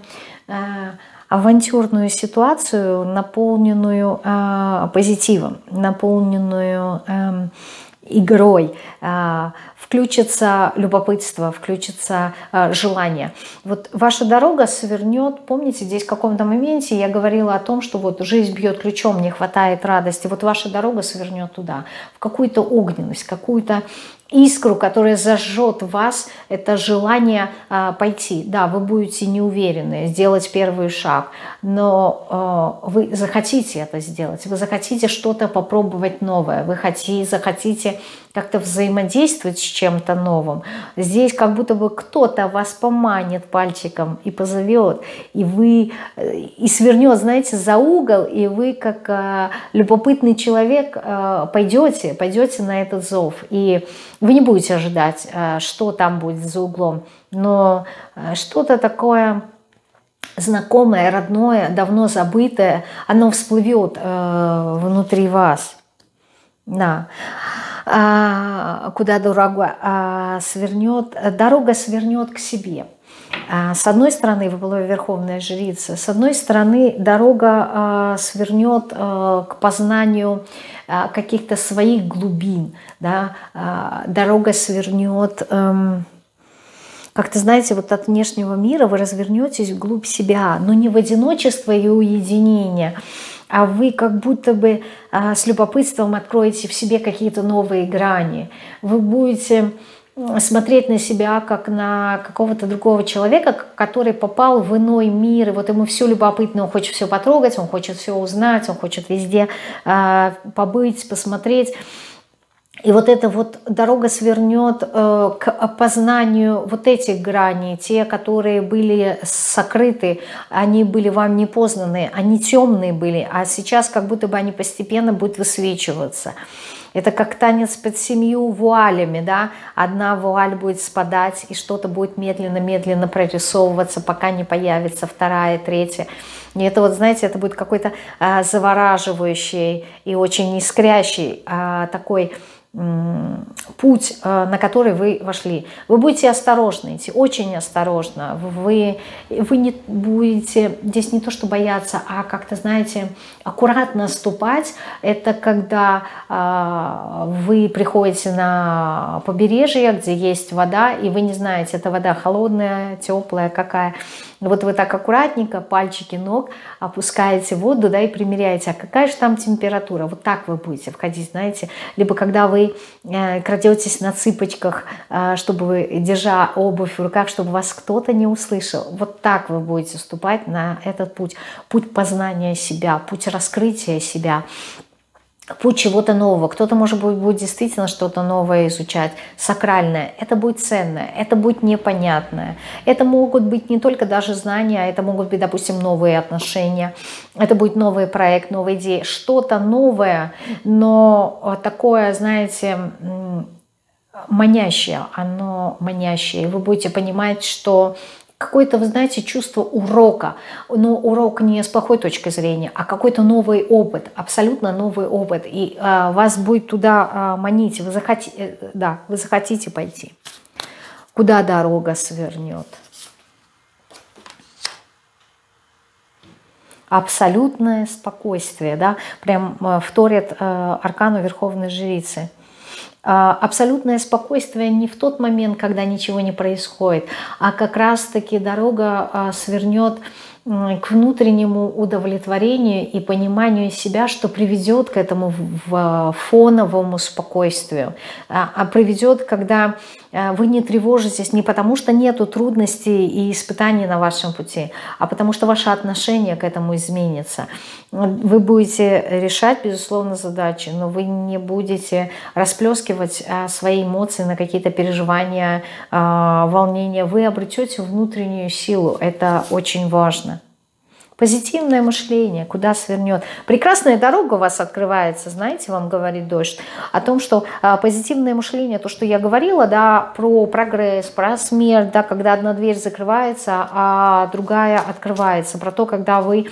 авантюрную ситуацию, наполненную позитивом, наполненную игрой. Включится любопытство, включится желание. Вот ваша дорога свернет, помните, здесь в каком-то моменте я говорила о том, что вот жизнь бьет ключом, не хватает радости. Вот ваша дорога свернет туда, в какую-то огненность, какую-то искру, которая зажжет в вас это желание а, пойти. Да, вы будете неуверенны, сделать первый шаг, но а, вы захотите это сделать, вы захотите что-то попробовать новое, вы хотите, захотите как-то взаимодействовать с чем-то новым. Здесь как будто бы кто-то вас поманит пальчиком и позовет, и вы и свернет, знаете, за угол, и вы как а, любопытный человек а, пойдете, пойдете на этот зов. И вы не будете ожидать, что там будет за углом, но что-то такое знакомое, родное, давно забытое, оно всплывет внутри вас. Да. А куда дорога свернет? Дорога свернет к себе. С одной стороны, вы была верховная жрица, с одной стороны, дорога свернет к познанию каких-то своих глубин, да? Дорога свернет, как-то, знаете, вот от внешнего мира вы развернетесь вглубь себя, но не в одиночество и уединение, а вы как будто бы с любопытством откроете в себе какие-то новые грани. Вы будете смотреть на себя как на какого-то другого человека, который попал в иной мир, и вот ему все любопытно, он хочет все потрогать, он хочет все узнать, он хочет везде э, побыть, посмотреть. И вот эта вот дорога свернет э, к опознанию вот этих граней, те, которые были сокрыты, они были вам не познаны, они темные были, а сейчас как будто бы они постепенно будут высвечиваться. Это как танец под семью вуалями, да, одна вуаль будет спадать, и что-то будет медленно-медленно прорисовываться, пока не появится вторая, третья. И это вот, знаете, это будет какой-то а, завораживающий и очень искрящий а, такой путь, на который вы вошли. Вы будете осторожны идти, очень осторожно. Вы, вы не будете здесь не то что бояться, а как-то, знаете, аккуратно ступать. Это когда э, вы приходите на побережье, где есть вода, и вы не знаете, эта вода холодная, теплая, какая. Вот вы так аккуратненько, пальчики ног опускаете в воду, да, и примеряете, а какая же там температура. Вот так вы будете входить, знаете. Либо когда вы э, крадетесь на цыпочках, э, чтобы вы, держа обувь в руках, чтобы вас кто-то не услышал. Вот так вы будете ступать на этот путь. Путь познания себя, путь раскрытия себя. Путь чего-то нового. Кто-то, может быть, будет действительно что-то новое изучать, сакральное. Это будет ценное, это будет непонятное. Это могут быть не только даже знания, а это могут быть, допустим, новые отношения. Это будет новый проект, новая идея. Что-то новое, но такое, знаете, манящее. Оно манящее. И вы будете понимать, что какое-то, вы знаете, чувство урока, но урок не с плохой точки зрения, а какой-то новый опыт, абсолютно новый опыт, и а, вас будет туда а, манить, вы захотите, да, вы захотите пойти. Куда дорога свернет? Абсолютное спокойствие, да, прям вторит а, аркану Верховной Жрицы. абсолютное спокойствие не в тот момент, когда ничего не происходит, а как раз-таки дорога свернет к внутреннему удовлетворению и пониманию себя, что приведет к этому фоновому спокойствию, а приведет, когда вы не тревожитесь не потому, что нету трудностей и испытаний на вашем пути, а потому что ваше отношение к этому изменится. Вы будете решать, безусловно, задачи, но вы не будете расплескивать свои эмоции на какие-то переживания, волнения. Вы обретете внутреннюю силу. Это очень важно. Позитивное мышление, куда свернет. Прекрасная дорога у вас открывается, знаете, вам говорит дождь, о том, что а, позитивное мышление, то, что я говорила, да, про прогресс, про смерть, да, когда одна дверь закрывается, а другая открывается, про то, когда вы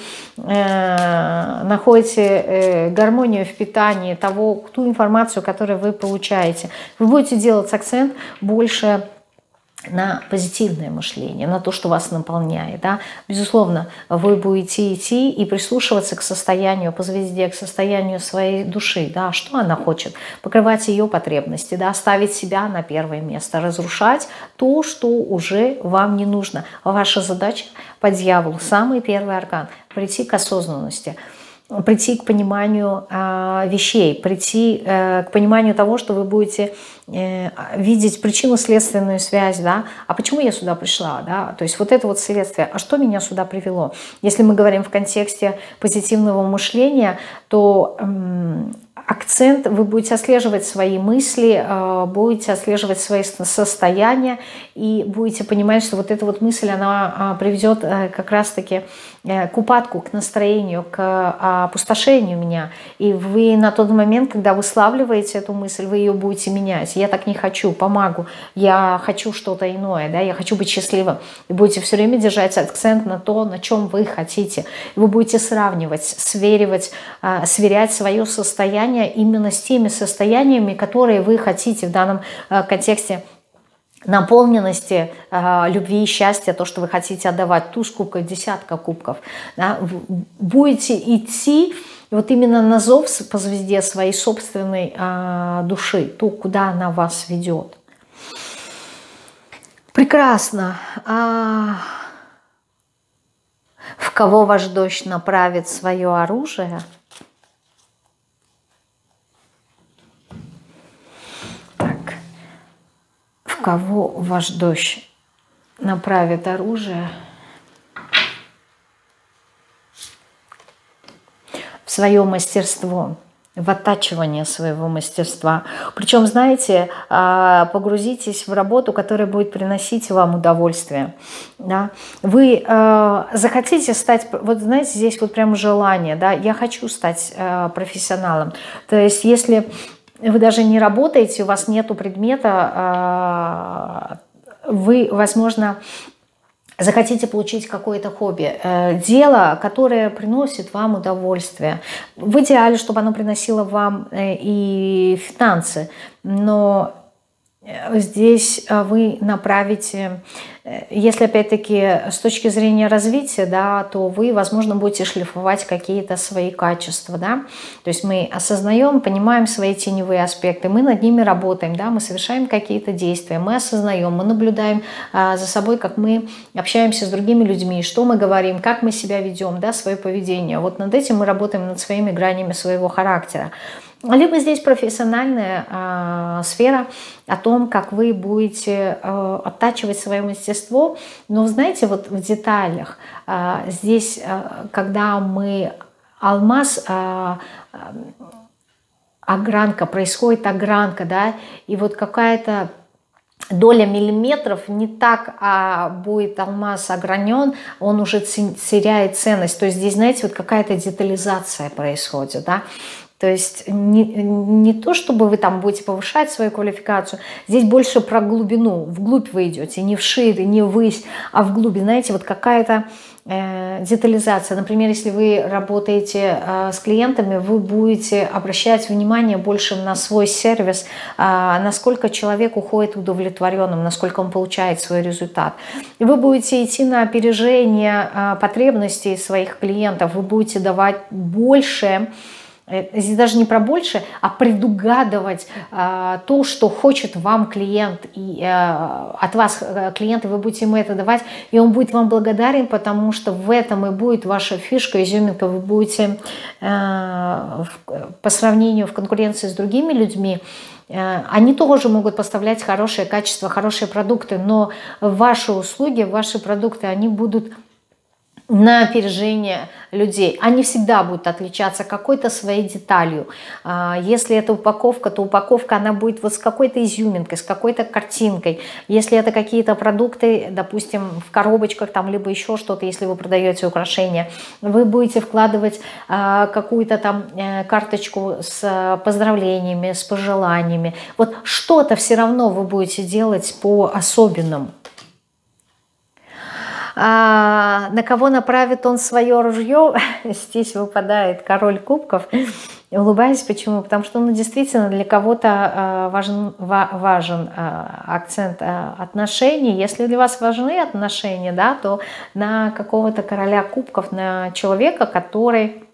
э, находите э, гармонию в питании, того, ту информацию, которую вы получаете. Вы будете делать акцент больше на позитивное мышление, на то, что вас наполняет. Да? Безусловно, вы будете идти и прислушиваться к состоянию по звезде, к состоянию своей души. Да? Что она хочет? Покрывать ее потребности, да? Ставить себя на первое место, разрушать то, что уже вам не нужно. Ваша задача по дьяволу, самый первый аркан, прийти к осознанности, прийти к пониманию э, вещей, прийти э, к пониманию того, что вы будете э, видеть причинно-следственную связь, да, а почему я сюда пришла, да, то есть вот это вот следствие, а что меня сюда привело. Если мы говорим в контексте позитивного мышления, то э, акцент, вы будете отслеживать свои мысли, э, будете отслеживать свои состояния и будете понимать, что вот эта вот мысль, она э, приведет э, как раз-таки э, к упадку, к настроению, к э, опустошению меня. И вы на тот момент, когда вы славливаете эту мысль, вы ее будете менять. Я так не хочу, помогу, я хочу что-то иное, да, я хочу быть счастливым. И будете все время держать акцент на то, на чем вы хотите. И вы будете сравнивать, сверивать, э, сверять свое состояние именно с теми состояниями, которые вы хотите в данном э, контексте наполненности, э, любви и счастья, то, что вы хотите отдавать, туз кубков, десятка кубков. Да, будете идти вот именно на зов по звезде своей собственной э, души, то, куда она вас ведет. Прекрасно. А в кого ваш дождь направит свое оружие? В кого ваш дождь направит оружие? В свое мастерство, в оттачивание своего мастерства. Причем, знаете, погрузитесь в работу, которая будет приносить вам удовольствие. Да? Вы захотите стать, вот знаете, здесь вот прям желание, да, я хочу стать профессионалом. То есть если вы даже не работаете, у вас нету предмета, вы, возможно, захотите получить какое-то хобби, дело, которое приносит вам удовольствие. В идеале, чтобы оно приносило вам и финансы, но здесь вы направите, если опять-таки с точки зрения развития, да, то вы, возможно, будете шлифовать какие-то свои качества. Да? То есть мы осознаем, понимаем свои теневые аспекты, мы над ними работаем, да? Мы совершаем какие-то действия, мы осознаем, мы наблюдаем а, за собой, как мы общаемся с другими людьми, что мы говорим, как мы себя ведем, да, свое поведение. Вот над этим мы работаем, над своими гранями своего характера. Либо здесь профессиональная э, сфера о том, как вы будете э, оттачивать свое мастерство. Но знаете, вот в деталях, э, здесь, э, когда мы алмаз, э, э, огранка, происходит огранка, да, и вот какая-то доля миллиметров не так, а будет алмаз огранен, он уже теряет ценность. То есть здесь, знаете, вот какая-то детализация происходит, да. То есть не, не то, чтобы вы там будете повышать свою квалификацию, здесь больше про глубину, вглубь вы идете, не вширь, не ввысь, а вглубь, знаете, вот какая-то э, детализация. Например, если вы работаете э, с клиентами, вы будете обращать внимание больше на свой сервис, э, насколько человек уходит удовлетворенным, насколько он получает свой результат. И вы будете идти на опережение э, потребностей своих клиентов, вы будете давать больше здесь даже не про больше, а предугадывать э, то, что хочет вам клиент, и э, от вас э, клиент, и вы будете ему это давать, и он будет вам благодарен, потому что в этом и будет ваша фишка, изюминка. Вы будете э, в, по сравнению в конкуренции с другими людьми, э, они тоже могут поставлять хорошее качество, хорошие продукты, но ваши услуги, ваши продукты, они будут на опережение людей. Они всегда будут отличаться какой-то своей деталью. Если это упаковка, то упаковка она будет вот с какой-то изюминкой, с какой-то картинкой. Если это какие-то продукты, допустим, в коробочках там, либо еще что-то, если вы продаете украшения, вы будете вкладывать какую-то там карточку с поздравлениями, с пожеланиями. Вот что-то все равно вы будете делать по-особенному. А на кого направит он свое ружье? Здесь выпадает король кубков. Улыбаюсь, почему? Потому что ну, действительно для кого-то важен, важен акцент отношений. Если для вас важны отношения, да, то на какого-то короля кубков, на человека, который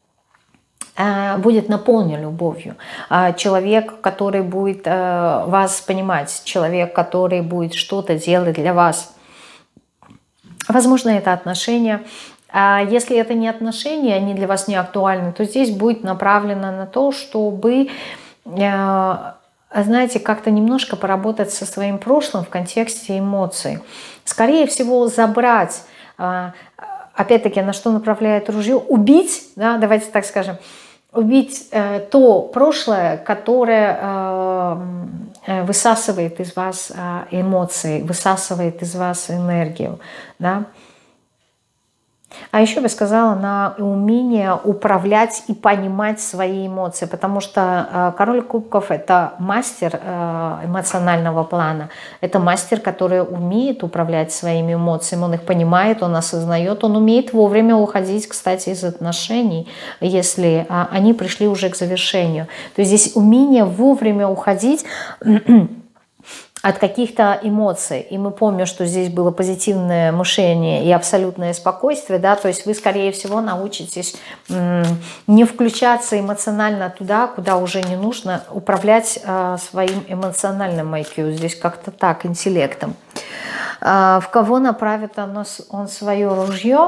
будет наполнен любовью, человек, который будет вас понимать, человек, который будет что-то делать для вас. Возможно, это отношения. А если это не отношения, они для вас не актуальны, то здесь будет направлено на то, чтобы, знаете, как-то немножко поработать со своим прошлым в контексте эмоций. Скорее всего, забрать, опять-таки, на что направляет ружье, убить, да, давайте так скажем, убить э, то прошлое, которое э, высасывает из вас э, эмоции, высасывает из вас энергию. Да? А еще бы сказала на умение управлять и понимать свои эмоции, потому что э, король кубков — это мастер э, эмоционального плана, это мастер, который умеет управлять своими эмоциями, он их понимает, он осознает, он умеет вовремя уходить, кстати, из отношений, если э, они пришли уже к завершению. То есть здесь умение вовремя уходить от каких-то эмоций. И мы помним, что здесь было позитивное мышление и абсолютное спокойствие, да, то есть вы, скорее всего, научитесь не включаться эмоционально туда, куда уже не нужно, управлять э, своим эмоциональным ай кью, здесь как-то так, интеллектом. Э, в кого направит он, он свое ружье?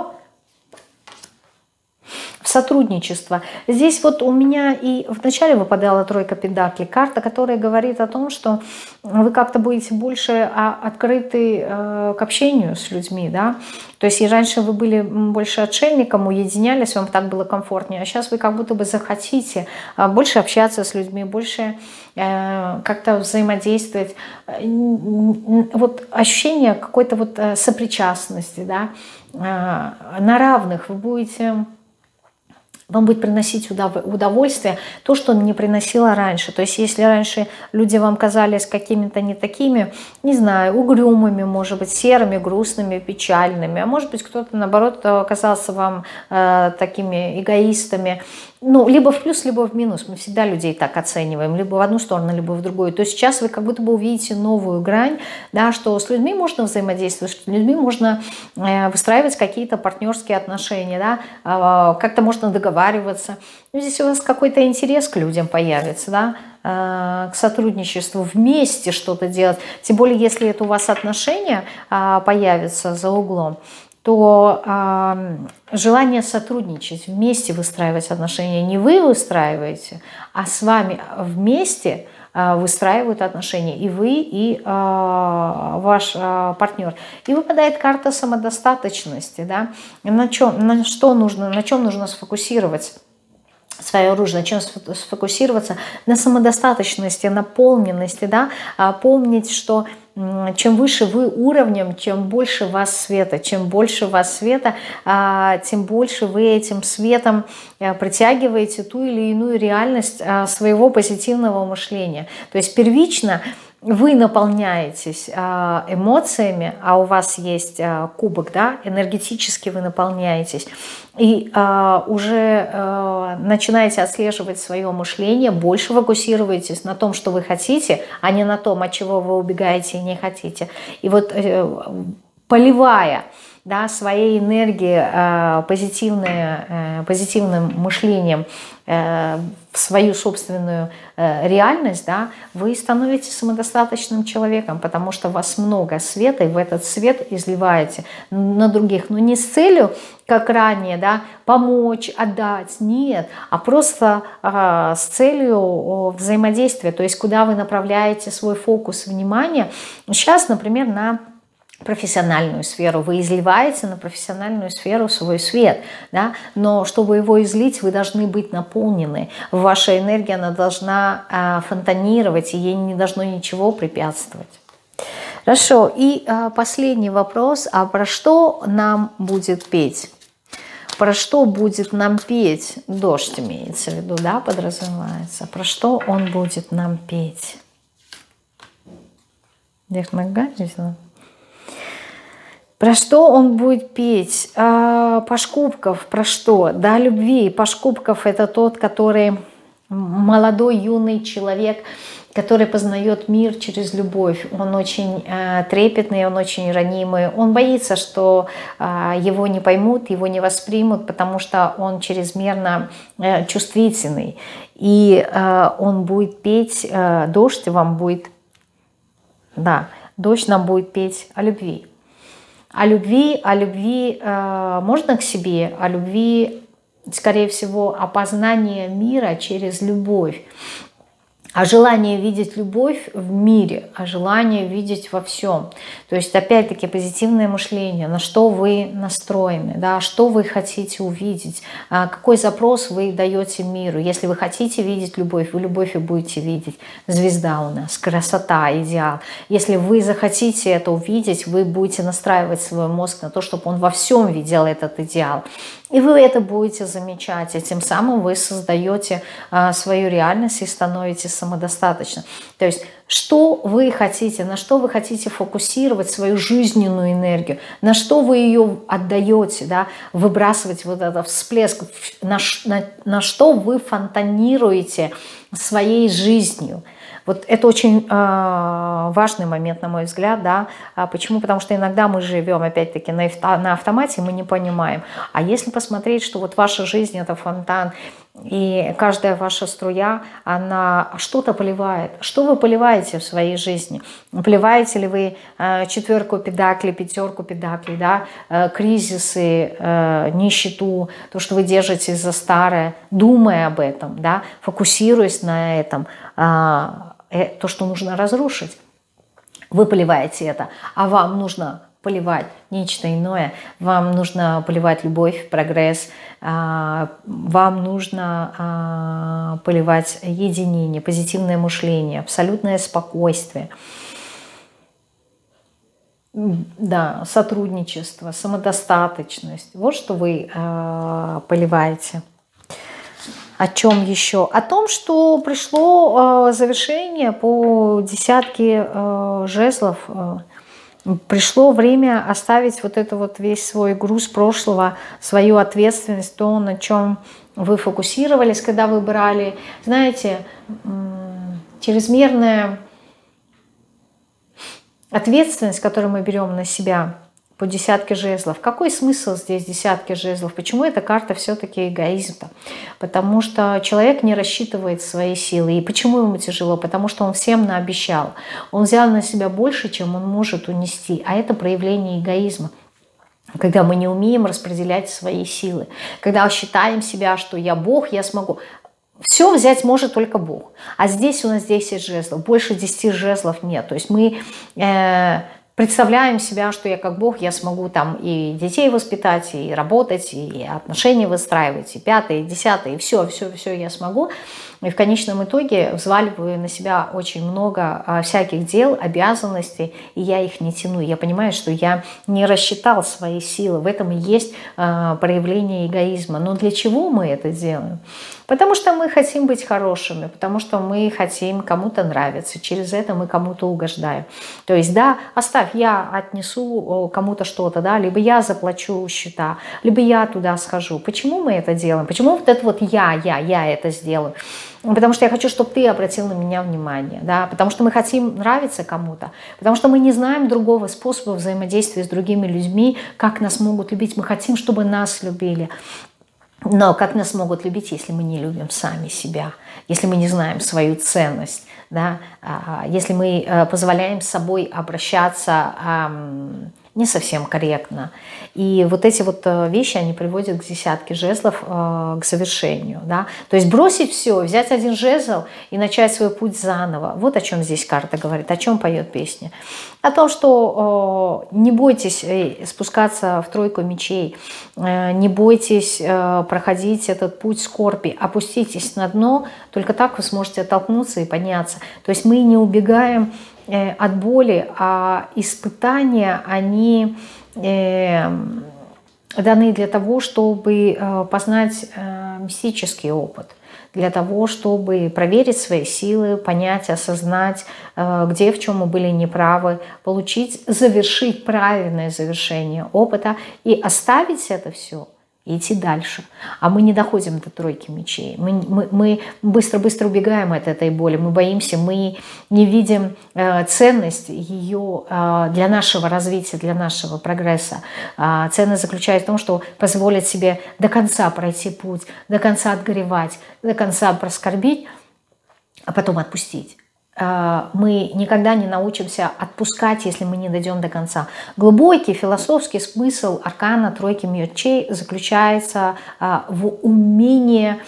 Сотрудничество. Здесь вот у меня и вначале выпадала тройка пентаклей, карта, которая говорит о том, что вы как-то будете больше открыты э, к общению с людьми, да, то есть и раньше вы были больше отшельником, уединялись, вам так было комфортнее, а сейчас вы как будто бы захотите больше общаться с людьми, больше э, как-то взаимодействовать, вот ощущение какой-то вот сопричастности, да, э, на равных вы будете... Вам будет приносить удовольствие то, что он не приносило раньше. То есть если раньше люди вам казались какими-то не такими, не знаю, угрюмыми, может быть, серыми, грустными, печальными, а может быть, кто-то, наоборот, казался вам э, такими эгоистами, ну, либо в плюс, либо в минус. Мы всегда людей так оцениваем, либо в одну сторону, либо в другую. То есть сейчас вы как будто бы увидите новую грань, да, что с людьми можно взаимодействовать, что с людьми можно э, выстраивать какие-то партнерские отношения, да, э, как-то можно договариваться. Ну, здесь у вас какой-то интерес к людям появится, да, э, к сотрудничеству, вместе что-то делать. Тем более, если это у вас отношения э, появятся за углом, то э, желание сотрудничать, вместе выстраивать отношения, не вы выстраиваете, а с вами вместе э, выстраивают отношения и вы, и э, ваш э, партнер. И выпадает карта самодостаточности, да? На чем, на что нужно, на чем нужно сфокусировать свое оружие, на чем сфокусироваться? На самодостаточности, наполненности, да? А помнить, что чем выше вы уровнем, чем больше вас света. Чем больше вас света, тем больше вы этим светом притягиваете ту или иную реальность своего позитивного мышления. То есть первично вы наполняетесь эмоциями, а у вас есть кубок, да, энергетически вы наполняетесь, и а, уже а, начинаете отслеживать свое мышление, больше фокусируетесь на том, что вы хотите, а не на том, от чего вы убегаете и не хотите. И вот э, поливая да, своей энергией, э, позитивное, э, позитивным мышлением э, в свою собственную э, реальность, да, вы становитесь самодостаточным человеком, потому что у вас много света, и в этот свет изливаете на других. Но не с целью, как ранее, да, помочь, отдать, нет, а просто э, с целью взаимодействия, то есть куда вы направляете свой фокус внимания. Сейчас, например, на профессиональную сферу, вы изливаете на профессиональную сферу свой свет, да? Но чтобы его излить, вы должны быть наполнены, ваша энергия, она должна э, фонтанировать, и ей не должно ничего препятствовать. Хорошо, и э, последний вопрос, а про что нам будет петь? Про что будет нам петь? Дождь имеется в виду, да, подразумевается. Про что он будет нам петь? Про что он будет петь? А, Пашкубков, про что? Да, любви. Пашкубков — это тот, который молодой, юный человек, который познает мир через любовь. Он очень э, трепетный, он очень ранимый. Он боится, что э, его не поймут, его не воспримут, потому что он чрезмерно э, чувствительный. И э, он будет петь, э, дождь вам будет, да, дождь нам будет петь о любви. О любви, о любви э, можно к себе, о любви, скорее всего, о познании мира через любовь. О желании видеть любовь в мире, о желании видеть во всем. То есть, опять-таки, позитивное мышление, на что вы настроены, да, что вы хотите увидеть, какой запрос вы даете миру. Если вы хотите видеть любовь, вы любовь и будете видеть. Звезда у нас, красота, идеал. Если вы захотите это увидеть, вы будете настраивать свой мозг на то, чтобы он во всем видел этот идеал. И вы это будете замечать, и тем самым вы создаете а, свою реальность и становитесь самодостаточным. То есть, что вы хотите, на что вы хотите фокусировать свою жизненную энергию, на что вы ее отдаете, да, выбрасывать вот этот всплеск, на, на, на что вы фонтанируете своей жизнью. Вот это очень э, важный момент, на мой взгляд, да. А почему? Потому что иногда мы живем, опять-таки, на, на автомате, мы не понимаем. А если посмотреть, что вот ваша жизнь — это фонтан, и каждая ваша струя, она что-то поливает. Что вы поливаете в своей жизни? Поливаете ли вы э, четверку педаклей, пятерку педаклей, да, э, кризисы, э, нищету, то, что вы держитесь за старое, думая об этом, да, фокусируясь на этом, э, то, что нужно разрушить. Вы поливаете это, а вам нужно поливать нечто иное. Вам нужно поливать любовь, прогресс. Вам нужно поливать единение, позитивное мышление, абсолютное спокойствие. Да, сотрудничество, самодостаточность. Вот что вы поливаете. О чем еще? О том, что пришло завершение по десятке жезлов. Пришло время оставить вот это вот весь свой груз прошлого, свою ответственность, то, на чем вы фокусировались, когда вы брали. Знаете, чрезмерная ответственность, которую мы берем на себя по десятке жезлов. Какой смысл здесь десятки жезлов? Почему эта карта все-таки эгоизма? Потому что человек не рассчитывает свои силы. И почему ему тяжело? Потому что он всем наобещал. Он взял на себя больше, чем он может унести. А это проявление эгоизма. Когда мы не умеем распределять свои силы. Когда считаем себя, что я Бог, я смогу. Все взять может только Бог. А здесь у нас десять жезлов. Больше десяти жезлов нет. То есть мы... Э, представляем себя, что я как Бог, я смогу там и детей воспитать, и работать, и отношения выстраивать, и пятое, и десятое, и все, все, все я смогу. И в конечном итоге взваливаю на себя очень много а, всяких дел, обязанностей, и я их не тяну. Я понимаю, что я не рассчитал свои силы. В этом и есть а, проявление эгоизма. Но для чего мы это делаем? Потому что мы хотим быть хорошими, потому что мы хотим кому-то нравиться. Через это мы кому-то угождаем. То есть, да, оставь представь, я отнесу кому-то что-то, да, либо я заплачу счета, либо я туда схожу. Почему мы это делаем? Почему вот это вот я, я, я это сделаю? Потому что я хочу, чтобы ты обратил на меня внимание, да, потому что мы хотим нравиться кому-то, потому что мы не знаем другого способа взаимодействия с другими людьми, как нас могут любить. Мы хотим, чтобы нас любили. Но как нас могут любить, если мы не любим сами себя, если мы не знаем свою ценность, да? Если мы позволяем с собой обращаться не совсем корректно. И вот эти вот вещи, они приводят к десятке жезлов к завершению. Да? То есть бросить все, взять один жезл и начать свой путь заново. Вот о чем здесь карта говорит, о чем поет песня. О том, что не бойтесь спускаться в тройку мечей, не бойтесь проходить этот путь скорби, опуститесь на дно, только так вы сможете оттолкнуться и подняться. То есть мы не убегаем от боли, а испытания, они э, даны для того, чтобы э, познать э, мистический опыт, для того, чтобы проверить свои силы, понять, осознать, э, где, в чем мы были неправы, получить, завершить правильное завершение опыта и оставить это все и идти дальше. А мы не доходим до тройки мечей. Мы быстро-быстро убегаем от этой боли, мы боимся, мы не видим э, ценность ее э, для нашего развития, для нашего прогресса. Э, ценность заключается в том, что позволить себе до конца пройти путь, до конца отгоревать, до конца проскорбить, а потом отпустить. Мы никогда не научимся отпускать, если мы не дойдем до конца. Глубокий философский смысл аркана тройки мечей заключается в умении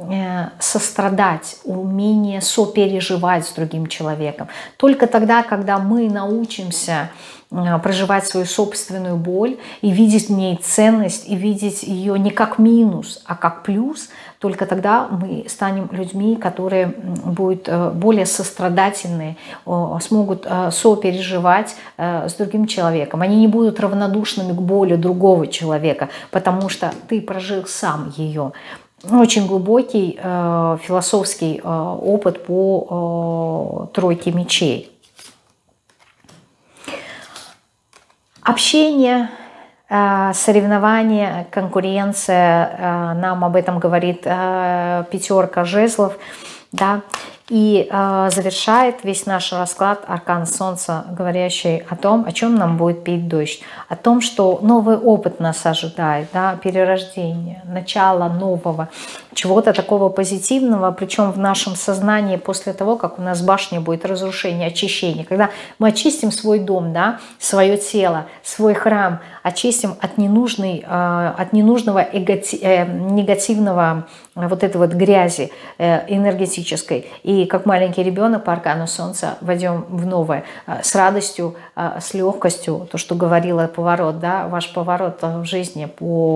сострадать, умении сопереживать с другим человеком. Только тогда, когда мы научимся проживать свою собственную боль и видеть в ней ценность, и видеть ее не как минус, а как плюс, только тогда мы станем людьми, которые будут более сострадательны, смогут сопереживать с другим человеком. Они не будут равнодушными к боли другого человека, потому что ты прожил сам ее. Очень глубокий э, философский э, опыт по э, тройке мечей. Общение, э, соревнование, конкуренция, э, нам об этом говорит э, пятерка жезлов, да, и э, завершает весь наш расклад аркан Солнца, говорящий о том, о чем нам будет петь дождь, о том, что новый опыт нас ожидает, да, перерождение, начало нового, чего-то такого позитивного, причем в нашем сознании после того, как у нас башня будет разрушение, очищение, когда мы очистим свой дом, да, свое тело, свой храм, очистим от, ненужной, э, от ненужного эготи, э, негативного вот этой вот грязи э, энергетической. И как маленький ребенок по аркану Солнца войдем в новое с радостью, с легкостью. То, что говорила поворот, да, ваш поворот в жизни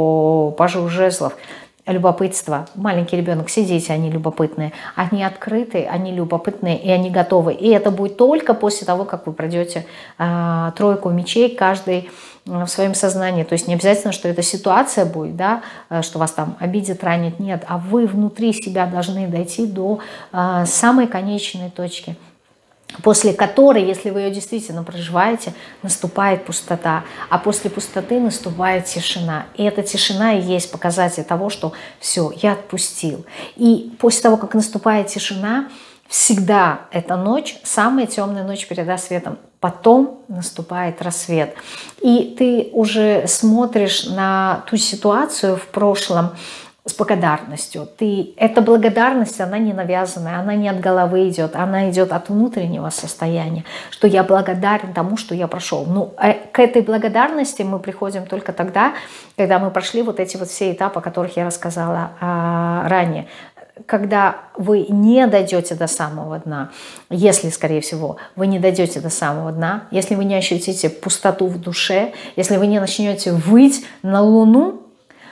по пажу жезлов. Любопытство. Маленький ребенок, сидите, они любопытные. Они открыты, они любопытные, и они готовы. И это будет только после того, как вы пройдете э, тройку мечей, каждый в своем сознании. То есть не обязательно, что эта ситуация будет, да, что вас там обидит, ранит, нет. А вы внутри себя должны дойти до э, самой конечной точки, после которой, если вы ее действительно проживаете, наступает пустота. А после пустоты наступает тишина. И эта тишина и есть показатель того, что все, я отпустил. И после того, как наступает тишина, всегда эта ночь, самая темная ночь перед рассветом. Потом наступает рассвет. И ты уже смотришь на ту ситуацию в прошлом с благодарностью. Ты, эта благодарность, она не навязанная, она не от головы идет, она идет от внутреннего состояния, что я благодарен тому, что я прошел. Ну, к этой благодарности мы приходим только тогда, когда мы прошли вот эти вот все этапы, о которых я рассказала а, ранее. Когда вы не дойдете до самого дна, если, скорее всего, вы не дойдете до самого дна, если вы не ощутите пустоту в душе, если вы не начнете выть на Луну,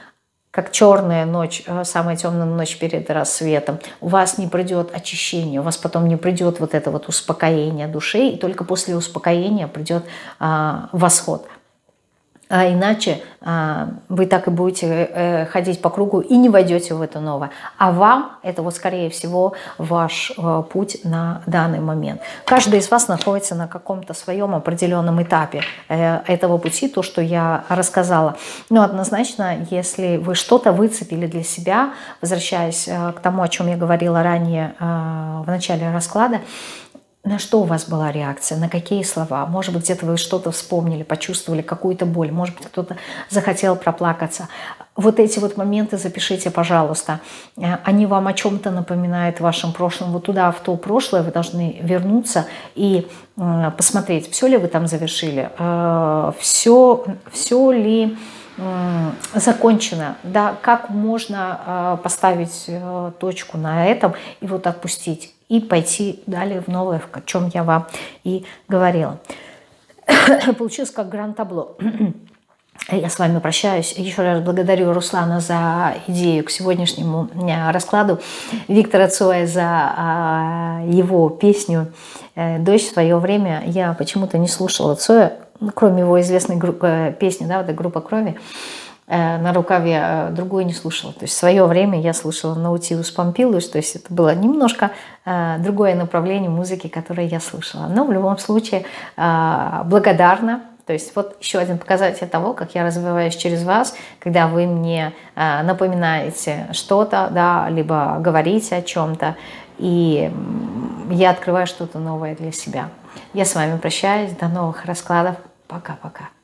как черная ночь, самая темная ночь перед рассветом, у вас не придет очищение, у вас потом не придет вот это вот успокоение души, и только после успокоения придет а, восход. А иначе а, вы так и будете э, ходить по кругу и не войдете в это новое. А вам это вот, скорее всего, ваш э, путь на данный момент. Каждый из вас находится на каком-то своем определенном этапе э, этого пути, то, что я рассказала. Но однозначно, если вы что-то выцепили для себя, возвращаясь э, к тому, о чем я говорила ранее э, в начале расклада, на что у вас была реакция, на какие слова? Может быть, где-то вы что-то вспомнили, почувствовали какую-то боль, может быть, кто-то захотел проплакаться. Вот эти вот моменты запишите, пожалуйста. Они вам о чем-то напоминают в вашем прошлом. Вот туда, в то прошлое вы должны вернуться и посмотреть, все ли вы там завершили, все, все ли закончено, да, как можно поставить точку на этом и вот отпустить, и пойти далее в новое, о чем я вам и говорила. Получилось как гранд-табло. Я с вами прощаюсь. Еще раз благодарю Руслана за идею к сегодняшнему раскладу, Виктора Цоя за его песню «Дождь». В свое время я почему-то не слушала Цоя, кроме его известной группы, песни, да, вот «Группа крови», на рукаве, другой не слушала. То есть в свое время я слушала Наутилус Помпилиус, то есть это было немножко другое направление музыки, которое я слушала. Но в любом случае благодарна. То есть вот еще один показатель того, как я развиваюсь через вас, когда вы мне напоминаете что-то, да, либо говорите о чем-то, и я открываю что-то новое для себя. Я с вами прощаюсь. До новых раскладов. Пока-пока.